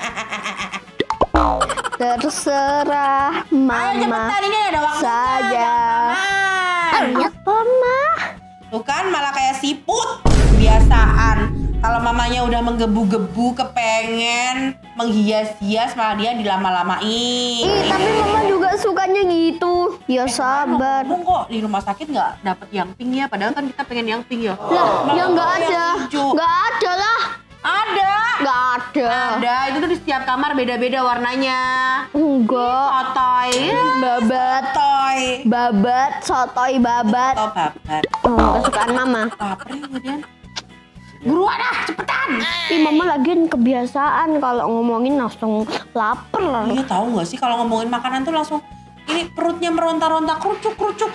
Terserah Ayo mama cepetan, ini ada waktunya. saja. Jangan kelamaan. Apa mah? Tuh kan malah kayak siput. Kebiasaan. Kalau mamanya udah menggebu-gebu kepengen menghias-hias malah dia dilama-lamain. Ih, tapi mama juga sukanya gitu. Ya sabar. Ngomong kok di rumah sakit nggak dapet yang pink ya, padahal kan kita pengen yang pink ya. Lah, ya nggak ada. hijau. Nggak ada lah. Ada. Nggak ada. Ada, itu tuh di setiap kamar beda-beda warnanya. Enggak. Sotoy. Babat. Sotoy. Babat, sotoy babat. Atau babat. Oh, kesukaan mama. Lapar ya kemudian. Buruan ah, cepetan. Ih, mama lagian kebiasaan kalau ngomongin langsung lapar lah. Iya tahu nggak sih kalau ngomongin makanan tuh langsung ini perutnya meronta-ronta, kerucuk-kerucuk.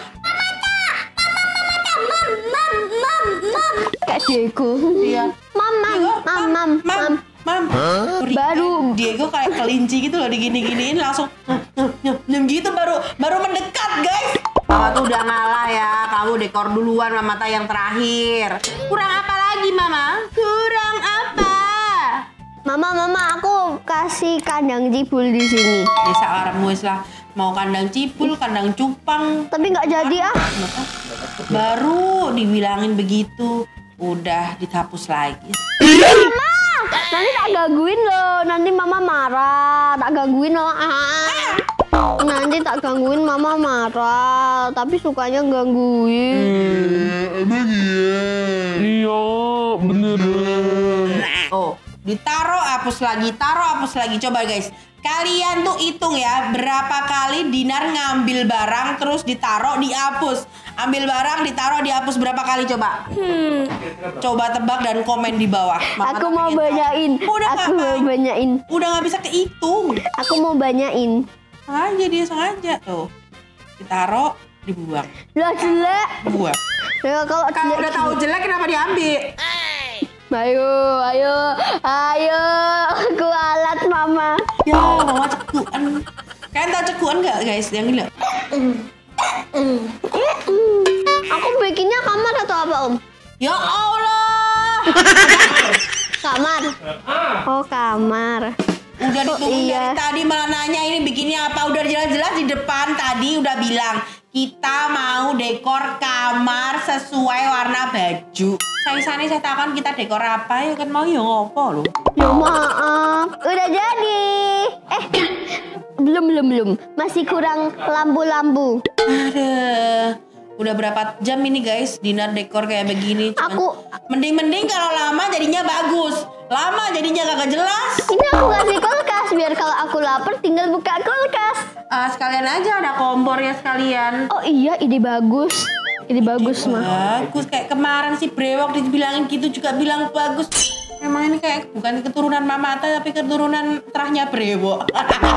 Kayak Diego. Iya. Mam, mam, Diego, mam, mam, mam. Mam. Baru. Diego kayak kelinci gitu loh, digini-giniin langsung nyem, nyem, nyem gitu baru baru mendekat guys. Mama tuh udah ngalah ya, kamu dekor duluan, Mama ta yang terakhir. Kurang apa lagi Mama? Kurang apa? Mama, mama, aku kasih kandang cibul di sini. Desa alarm wis lah. Mau kandang cipul, kandang cupang. Tapi nggak jadi ah. Baru dibilangin begitu, udah dihapus lagi. Mama, nanti tak gangguin loh. Nanti mama marah. Tak gangguin loh. Ah. Nanti tak gangguin mama marah. Tapi sukanya gangguin. Emang iya? Iya, beneran. Oh, ditaro hapus lagi, taro hapus lagi. Coba guys, kalian tuh hitung ya berapa kali Dinar ngambil barang terus ditaro dihapus. Ambil barang ditaruh dihapus berapa kali coba? Hmm. Coba tebak dan komen di bawah. Mama Aku tak mau pengen tahu. banyain. Udah Aku mau ngapain? banyain. Udah nggak bisa kehitung. Aku mau banyain. Sengaja dia sengaja tuh. Ditaruh, dibuang. Lah jelek. Buang. Ya kalau Kalau jelek. udah tahu jelek kenapa diambil? Ayo, ayo, ayo. Aku alat mama. Ya, mama cekuan. Kalian tahu cekuan nggak guys? Yang ini loh. Aku bikinnya kamar atau apa om? Ya Allah. Kamar. Oh kamar. Udah Oh, ditunggu iya. dari tadi malah nanya ini bikinnya apa. Udah jelas-jelas di depan tadi udah bilang kita mau dekor kamar sesuai warna baju. Saya sana saya takan kita dekor apa ya kan mau ya ngopo loh. Ya maaf, udah jadi. Eh, belum belum belum. Masih kurang lampu-lampu. Aduh. Udah berapa jam ini guys Dinar dekor kayak begini. Cuman Aku- mending-mending kalau lama jadinya bagus. Lama jadinya kagak jelas. Ini aku kasih kulkas biar kalau aku lapar tinggal buka kulkas. Ah, sekalian aja ada kompornya sekalian. Oh iya, ide bagus. Ide bagus mah. Bagus kayak kemarin si Brewok dibilangin gitu juga bilang bagus. Emang ini kayak bukan keturunan Mama Ata tapi keturunan terahnya Brewok.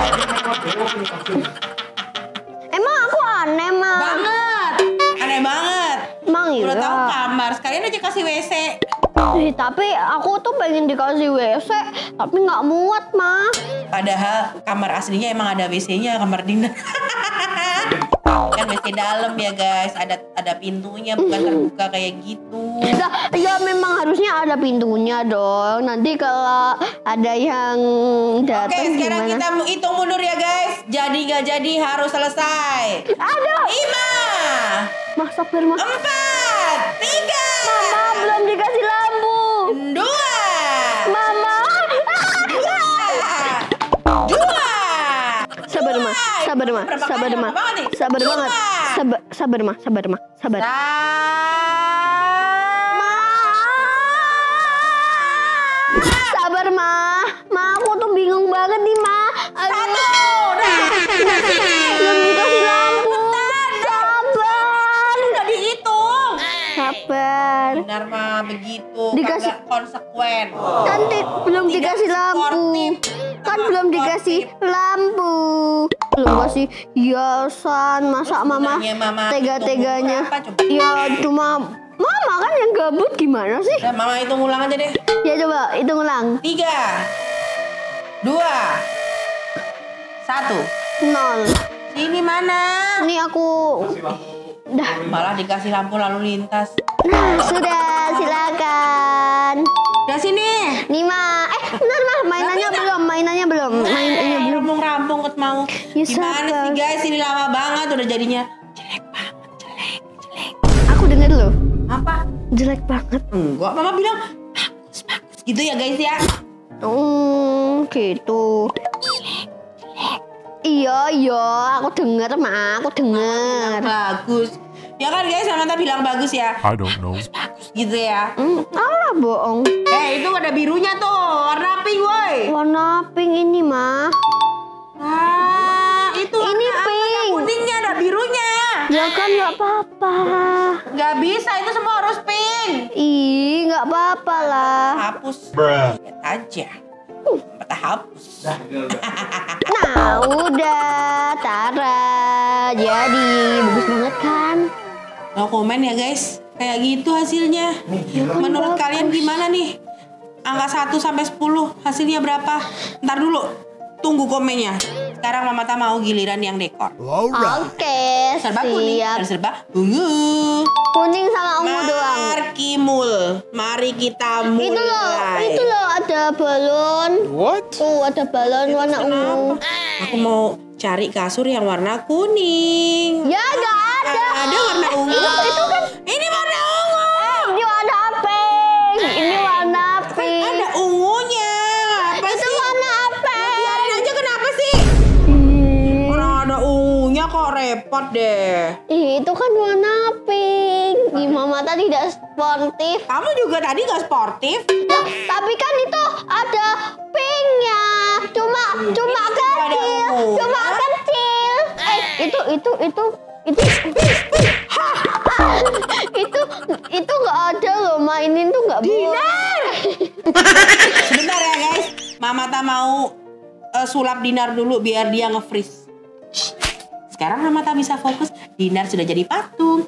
Emang aku aneh mah. Banget. Aneh banget. Emang Udah iya. tahu kamar, sekalian aja kasih W C. Eh, tapi aku tuh pengen dikasih W C, tapi nggak muat mah. Padahal kamar aslinya emang ada W C-nya kamar Dinar. Kan W C dalam ya guys, ada ada pintunya bukan terbuka kayak gitu. Nah, ya memang harusnya ada pintunya dong. Nanti kalau ada yang Oke, datang sekarang gimana? kita mau hitung mundur ya guys. Jadi gak jadi harus selesai. Aduh, Lima, Mas sabar mas. empat, tiga, Mama belum dikasih lampu. dua, Mama. dua, dua. Sabar mas, sabar mas, Berapa sabar kali? mas, Berapa kali? sabar Dua. banget. Sabar, sabar mas, sabar mas, sabar. Sabar ma, ma aku tuh bingung banget nih ma. Aduh. Belum dikasih lampu. Sabar. Udah dihitung. Sabar. Benar mah begitu. Dikasih- Kagak konsekuen. Kan di- belum Tidak dikasih lampu. sportif. Kan Sama belum dikasih sportif. lampu. Belum kasih hiasan. Masa Terus mama gunanya mama tega-teganya. hitung berapa coba? Ya cuma mama kan yang gabut gimana sih? Udah mama hitung ulang aja deh. Ya coba hitung ulang. Tiga, dua, satu. Nol. Sini mana? Ini aku. Dah. Malah dikasih lampu lalu lintas. Nah, sudah silakan. Udah sini. Nih ma, eh benar mah mainannya Tapi belum, mainannya belum, mainannya Eh, belum. rampung-rampung ket mau. Ya, Gimana sabar. sih guys? Ini lama banget udah jadinya jelek banget, jelek, jelek. Aku denger loh, Apa? jelek banget. Enggak, mama bilang bagus, bagus gitu ya guys ya. Hmm, gitu. Iya, iya, aku denger ma, aku denger. Bagus. Ya kan guys, mama tadi bilang bagus ya. I don't know. Bagus gitu ya. Hmm, alah bohong. Eh, itu ada birunya tuh, warna pink woi. Warna pink ini mah. Ah, itu Ini warna apa? Yang pink. kuningnya ada birunya. Ya kan nggak apa-apa. Nggak bisa, itu semua harus pink. Ih, nggak apa-apa lah. Hapus. Lihat aja. Mata hapus. Nah, udah, Tara. Jadi, bagus banget kan? No komen ya guys. Kayak gitu hasilnya. Menurut kalian gimana nih? Angka satu sampai sepuluh hasilnya berapa? Ntar dulu. Tunggu komennya. Sekarang Mama Ta mau giliran yang dekor. Oke, Serba kuning siap. dan serba ungu. Kuning sama ungu doang. Markimul. Mari kita mulai. Itu loh, itu loh ada balon. What? Tuh ada balon warna ungu. Aku mau cari kasur yang warna kuning. Ya nggak ada. Ada warna ungu. Itu, itu kan Ini warna ungu. ini warna pink. Ini warna pink. Ada ungunya. Apa Itu sih? warna apa? Biarin aja, kenapa sih? Orang ada ungunya kok, repot deh. Ih, itu kan warna pink. Ih, Mama tadi tidak sportif. Kamu juga tadi gak sportif. Loh, tapi kan itu ada pinknya. Cuma cuma Itu ada kecil. ungu. Cuma kecil. Eh, itu itu itu itu itu itu nggak ada loh, mainin tuh nggak boleh. Sebentar ya guys, Mama tak mau uh, sulap Dinar dulu biar dia nge-freeze. Sekarang Mama tak bisa fokus, Dinar sudah jadi patung.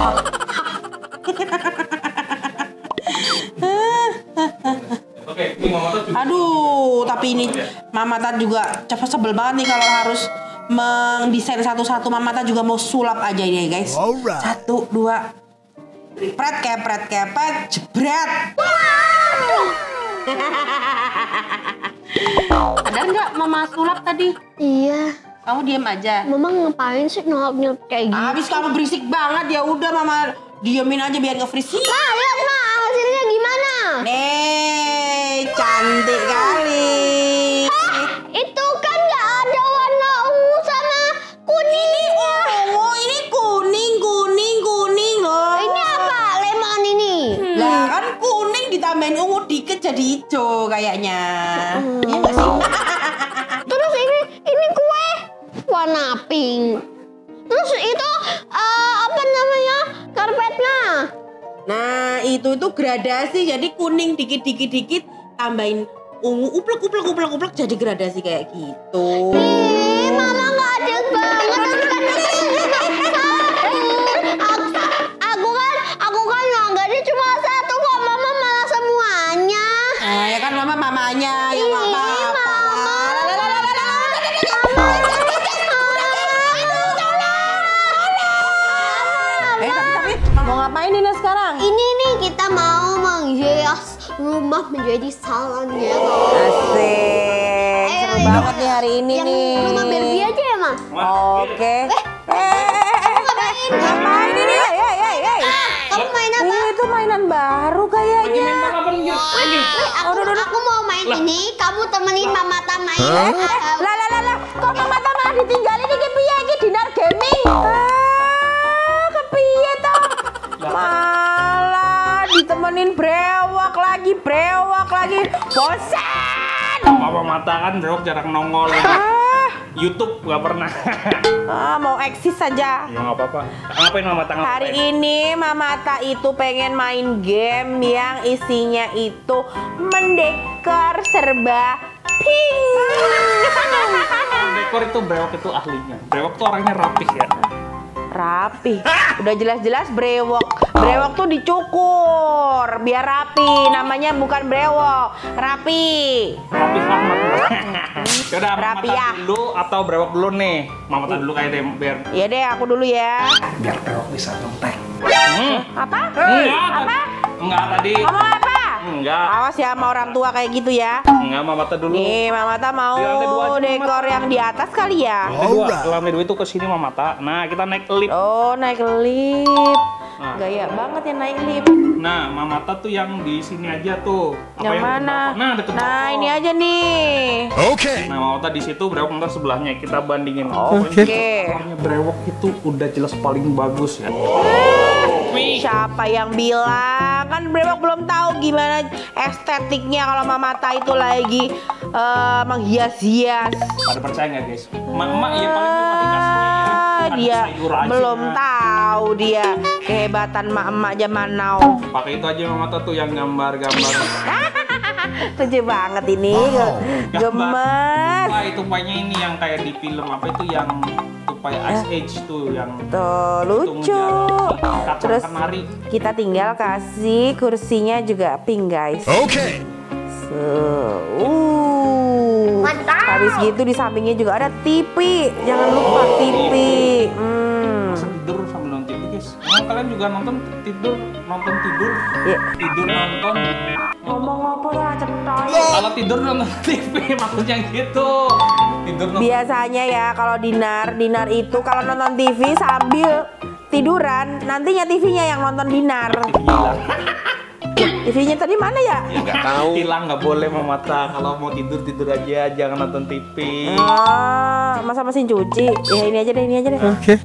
Oke, ini Mama Tat juga. Aduh, tapi ini Mama Tat juga cepet sebel banget nih kalau harus mendesain satu-satu. Mama Tat juga mau sulap aja ini guys. Alright. Satu, dua, pret kepret kepret, jebret. Ada nggak Mama sulap tadi? Iya, Kamu diam aja. Mama ngapain sih nyolap-nyolap kayak gini? Habis kamu berisik banget, ya udah Mama diamin aja biar nge-freeze. Ma, lihat Ma, hasilnya gimana? Nih, cantik kali. Itu kan nggak ada warna ungu sama kuning. Ini ungu, ini kuning, kuning, kuning loh. Ini apa? Lemon ini. Lah kan kuning ditambahin ungu dikit jadi hijau kayaknya. Iya nggak sih? Terus ini ini kue warna pink. Terus itu eh, apa namanya? Karpetnya. Nah itu itu gradasi, jadi kuning dikit dikit dikit tambahin ungu uplek uplek uplek uplek jadi gradasi kayak gitu. Ih, Mama nggak adil banget. Aku, aku kan aku kan nggaknya cuma satu kok, Mama malah semuanya. Nah ya kan Mama mamanya ya nggak Ih, apa-apa. Eh tapi tapi mau ngapain Dina sekarang? Ini nih kita mau menghias rumah menjadi salonnya. Asik, Ayo, seru ayo. banget nih hari ini Yang nih. rumah Barbie aja ya, Ma? Oke. Eh, eh, Ngapain? ngapain ini? Ya, ya, ya, ya. Kamu main apa? Itu mainan baru kayaknya. Wih, aku, aku mau main ini, kamu temenin Mama Ta main. Eh, lah, lah, lah, lah. Kok Mama Ta malah ditinggalin iki piye iki Dinar Gaming? Ah, kepiye toh? Malah ditemenin brewok lagi, brewok lagi. Bosan. Papa Mata kan brewok jarang nongol. Ah, YouTube nggak pernah. ah, mau eksis saja. Ya nggak apa-apa. Ngapain Mama Mata ngapain? Hari ini Mama Ta itu pengen main game yang isinya itu mendekor serba pink. Dekor itu brewok itu ahlinya. Brewok tuh orangnya rapih ya. Rapi, udah jelas-jelas brewok. Brewok tuh dicukur biar rapi. Namanya bukan brewok, rapi. Rapih amat. Yaudah, Mama Rapi Mata ya. dulu atau brewok dulu nih? Mama Mata dulu kayak deh biar Iya deh, aku dulu ya. biar brewok bisa nyontek. Hmm. Apa? Enggak. Apa? Enggak tadi. Ngomong apa? Enggak. Awas ya sama orang tua kayak gitu ya. Enggak, Mama Mata dulu. Nih, Mama Ta mau Di lantai dua aja, Mama dekor Ta. yang di atas kali ya. Lantai dua, Alright. lantai dua itu ke sini Mama Mata. Nah, kita naik lift. Oh, naik lift. Nah. Gaya banget ya naik lift. Nah, Mama Mata tuh yang di sini aja tuh. Apa Yang deket mana? balkon? Nah, deket Nah, balkon. ini aja nih. Okay. Nah, Mama Mata di situ, brewok ntar sebelahnya kita bandingin. Oke. Dekornya brewok itu udah jelas paling bagus ya. Wih. Siapa yang bilang? Kan brewok belum tahu gimana estetiknya kalau Mama Ta itu lagi eh, menghias-hias. Pada percaya nggak guys? Mak-mak ya paling cuma dikasihnya ya. Ah, Ada dia sayur aja. belum tahu dia kehebatan mak-mak zaman now. Pakai itu aja Mama Mata tuh yang gambar-gambar. Lucu banget ini, gemes. Wah, itu tupainya ini yang kayak di film apa itu yang tupai Ice Age tuh yang Tuh lucu. ngejar si kacang Terus kenari. kita tinggal kasih kursinya juga pink guys. Okay. So, uh. Mantap. Habis gitu di sampingnya juga ada T V. Jangan lupa T V. Hmm. Masa tidur sambil nonton T V guys? Emang kalian juga nonton tidur, nonton tidur, Ya. tidur nonton. Ngomong apa lah cetoy. Kalau tidur nonton T V maksudnya gitu. Tidur tidur nonton. Biasanya ya kalau Dinar, Dinar itu kalau nonton T V sambil tiduran, nantinya T V-nya yang nonton Dinar. T V hilang. T V-nya tadi mana ya? Nggak tahu. Hilang nggak boleh Mama Ta. Kalau mau tidur tidur aja, jangan nonton T V. Oh, masa mesin cuci? Ya ini aja deh, ini aja deh. Oke.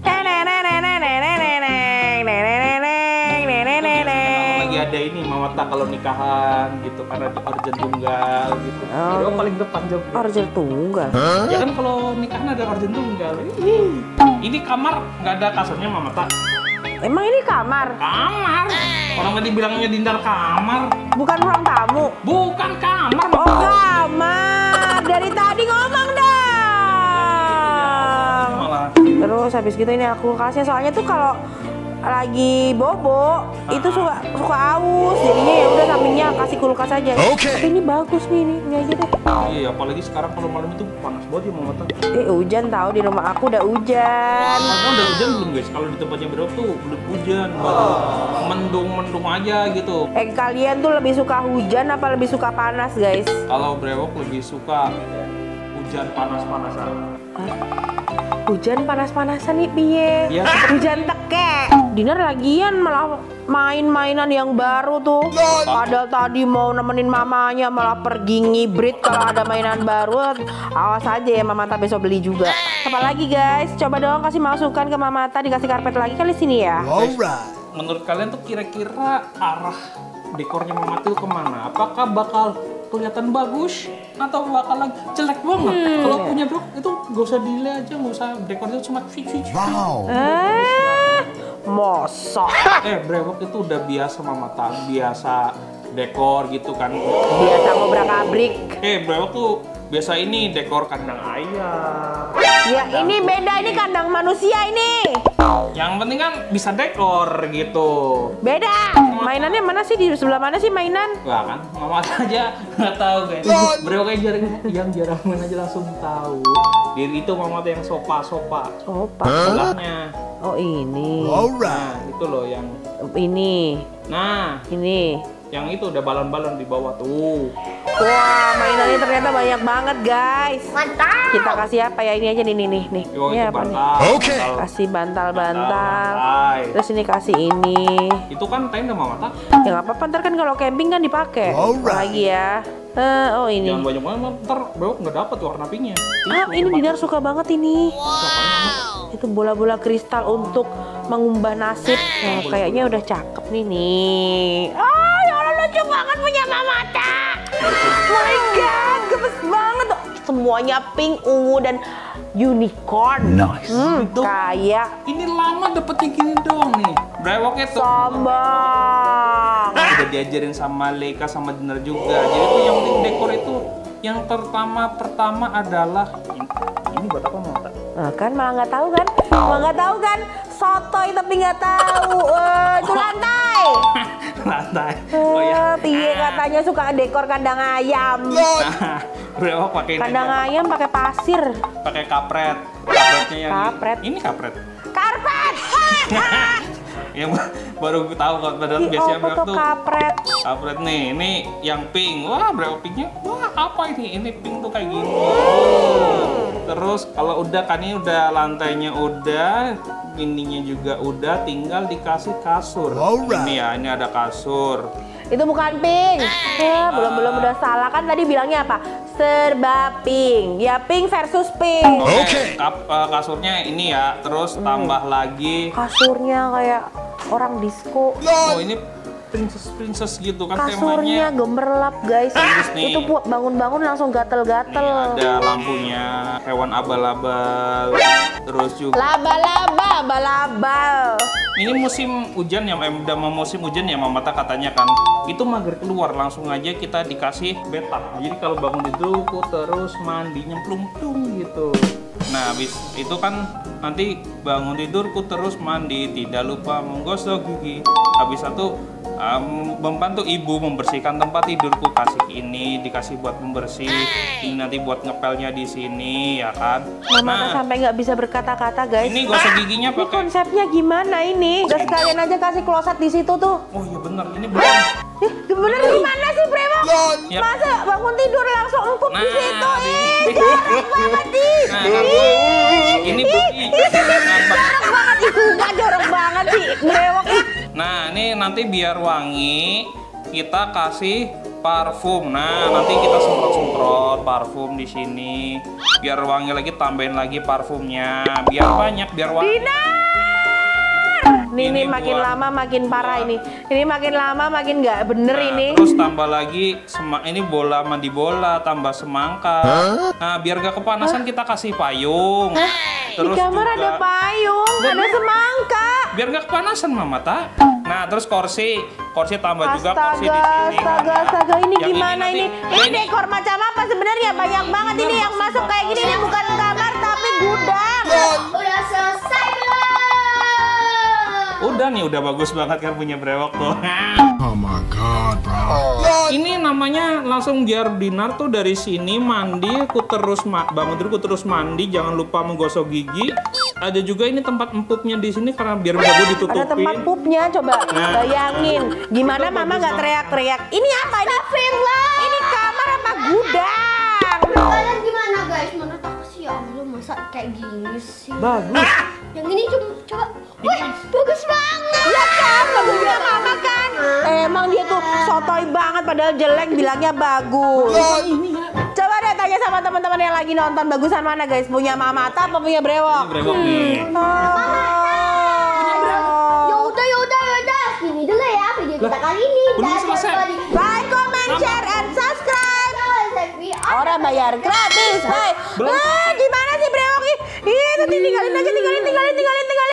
Lagi ada ini Mama Ta kalau nikahan gitu karena di organ tunggal gitu. Oh. Bro paling depan jawab. Order tunggal. Ya kan kalau nikahan ada organ tunggal. Ini, ini kamar nggak ada kasurnya Mama Ta. Emang ini kamar? Kamar. Orang tadi bilangnya Dindar kamar. Bukan ruang tamu. Bukan kamar. Oh, kamar. Dari tadi ngomong dong. Malah. Terus habis gitu ini aku kasih soalnya tuh kalau lagi bobo itu suka suka aus, jadinya ya udah sampingnya kasih kulkas aja. Tapi ini bagus nih, ini, ini aja deh. Iya, apalagi sekarang kalau malam itu panas banget ya Mama Ta. Eh hujan tahu di rumah aku udah hujan. Karena udah hujan belum guys? Kalau di tempatnya Bro tuh belum hujan, baru mendung-mendung aja gitu. Eh kalian tuh lebih suka hujan apa lebih suka panas guys? Kalau Brewok lebih suka hujan panas-panasan. Hujan panas-panasan nih piye? Iya. Hujan teke. Dinar lagian malah main-mainan yang baru tuh. Padahal tadi mau nemenin mamanya malah pergi ngibrit kalau ada mainan baru. Awas aja ya Mama Ta besok beli juga. Apalagi guys, coba dong kasih masukan ke Mama Ta dikasih karpet lagi kali sini ya. Menurut kalian tuh kira-kira arah dekornya Mama Ta itu kemana? Apakah bakal kelihatan bagus atau bakalan jelek banget? Hmm. Kalau punya Bro itu gak usah delay aja, gak usah dekornya cuma fit fit. Wow. Eh, mosok. Eh Brewok itu udah biasa Mama Ta, biasa dekor gitu kan. Biasa ngobrak-abrik. Eh Brewok tuh biasa ini dekor kandang ayam. Ya ini beda, ini kandang manusia ini. Yang penting kan bisa dekor gitu. Beda. Mainannya mana sih, di sebelah mana sih mainan? Wah kan, Mama aja nggak tahu guys. Bro kayak jarang yang jarang main aja langsung tahu. Diri itu Mama tuh yang sopa-sopa. Sopa. Sebelahnya. Oh ini. Nah, itu loh yang. Ini. Nah, Ini. yang itu udah balon-balon di bawah tuh. Wah, mainannya ternyata banyak banget, guys. Mantap. Kita kasih apa ya? Ini aja nih, nih, nih. nih. Oh, Ini itu apa nih? bantal. Oke. Bantal. Kasih bantal-bantal. Bantal. Terus ini kasih ini. Itu kan tenda Mama Ta. Ya nggak apa-apa, ntar kan kalau camping kan dipakai. Alright. Lagi ya. Eh, oh ini. Jangan banyak banget, ntar Bro nggak dapet warna pinknya. Ah, ini Dinar suka banget ini. Itu bola-bola kristal untuk mengubah nasib. Nah, kayaknya udah cakep nih nih. Ah, ya Allah lucu banget punya Mama Ta. My God, gemes banget. Semuanya pink, ungu dan unicorn. Nice. Hmm, Dong. kayak Ini lama dapetnya gini doang nih. Brewoknya tuh. sombong. Udah diajarin sama Leika sama Dinar juga. Jadi tuh yang penting dekor itu yang pertama pertama adalah ini, ini buat apa Mama Ta? Nah, kan malah nggak tahu kan? Malah nggak tahu kan? Sotoy tapi nggak tahu. Eh, itu lantai. Lantai. Oh Eh, ya. piye katanya suka dekor kandang ayam. Nah, Brewok pakai ini Kandang aja. ayam pakai pasir. Pakai kapret. Kapretnya yang Kapret. ini kapret. Karpet. Yang baru gue tahu kalau padahal Ih, biasanya apa Brewok tuh tuh kapret? kapret nih. Ini yang pink. Wah, Brewok pinknya. Wah, apa ini? Ini pink tuh kayak gini. Terus kalau udah kan ini udah lantainya udah, ininya juga udah, tinggal dikasih kasur. Alright. Ini ya, ini ada kasur. Itu bukan pink. Ya, belum-belum udah salah kan tadi bilangnya apa? Serba pink. Ya pink versus pink. Oke, Oke. kap- eh, kasurnya ini ya, terus tambah lagi. Kasurnya kayak orang disco. Oh, ini princess princess gitu kan Kasurnya temanya. gemerlap guys. Terus nih. Itu buat bangun-bangun langsung Ini gatel-gatel. ada lampunya, hewan abal-abal. Terus juga Laba-laba, balabal. ini musim hujan ya, em, udah mau musim hujan ya Mama Ta katanya kan. Itu mager keluar, langsung aja kita dikasih bathtub. Jadi kalau bangun itu kok terus mandi nyemplung-plung gitu. Nah, habis itu kan nanti bangun tidurku terus mandi, tidak lupa menggosok gigi. Habis itu um, membantu ibu membersihkan tempat tidurku, kasih ini dikasih buat membersih, ini nanti buat ngepelnya di sini ya kan. Mama kan sampai nggak bisa berkata-kata guys. Ini gosok giginya Ini pakai. konsepnya gimana ini? Udah sekalian aja kasih kloset di situ tuh. Oh iya bener, ini belum. Eh, bener gimana sih Bremo? Ya. Masa bangun tidur langsung empuk di Nah, situ? di- Ih, jorok banget nih. ini nanti biar wangi kita kasih parfum. Nah, nanti kita semprot-semprot parfum di sini. Biar wangi lagi, tambahin lagi parfumnya. Biar banyak, biar wangi. Nih, Ini nih makin buat- lama makin parah buat- ini. Ini makin lama makin nggak bener Nah, ini. terus tambah lagi sema ini bola mandi bola, tambah semangka. Nah, biar gak kepanasan kita kasih payung. Di Terus kamar juga- ada payung, ada semangka. biar gak kepanasan Mamata. Nah, terus kursi, kursi tambah juga kursi di Astaga, sini. astaga, astaga, ini Yang gimana nanti- ini? Nah, Ini dekor macam apa sebenarnya? Banyak banget ini yang masuk kayak gini. Ini bukan kamar tapi gudang. Udah selesai belum? Udah nih, udah bagus banget kan punya brewok tuh. Oh my god, bro. Ini namanya langsung biar dinar tuh dari sini mandi, aku terus ma bangun dulu, aku terus mandi, jangan lupa menggosok gigi. Ada juga ini tempat empuknya di sini karena biar bagus Ada ditutupin. tempat pupnya, coba Nah. bayangin. Gimana mama nggak teriak-teriak? Ini apa ini? Ini kamar apa gudang? Kalian gimana guys? Menurut aku sih ya Allah masa kayak gini sih. Bagus. Yang ini coba coba. Wih, bagus banget. Ya kan, bagus juga mama kan. Emang dia tuh sotoy banget padahal jelek bilangnya bagus. Coba deh tanya sama teman-teman yang lagi nonton, bagusan mana guys? Punya Mamata apa punya Brewok? Brewok nih. Ya udah ya udah ya udah. Ini dulu ya video kita kali ini. belum Dan selesai. jangan lupa di- Like, comment, share, and subscribe. Orang bayar gratis, bye. Belum Wah, gimana sih Brewok? Ih, itu tinggalin aja, tinggalin, tinggalin, tinggalin, tinggalin.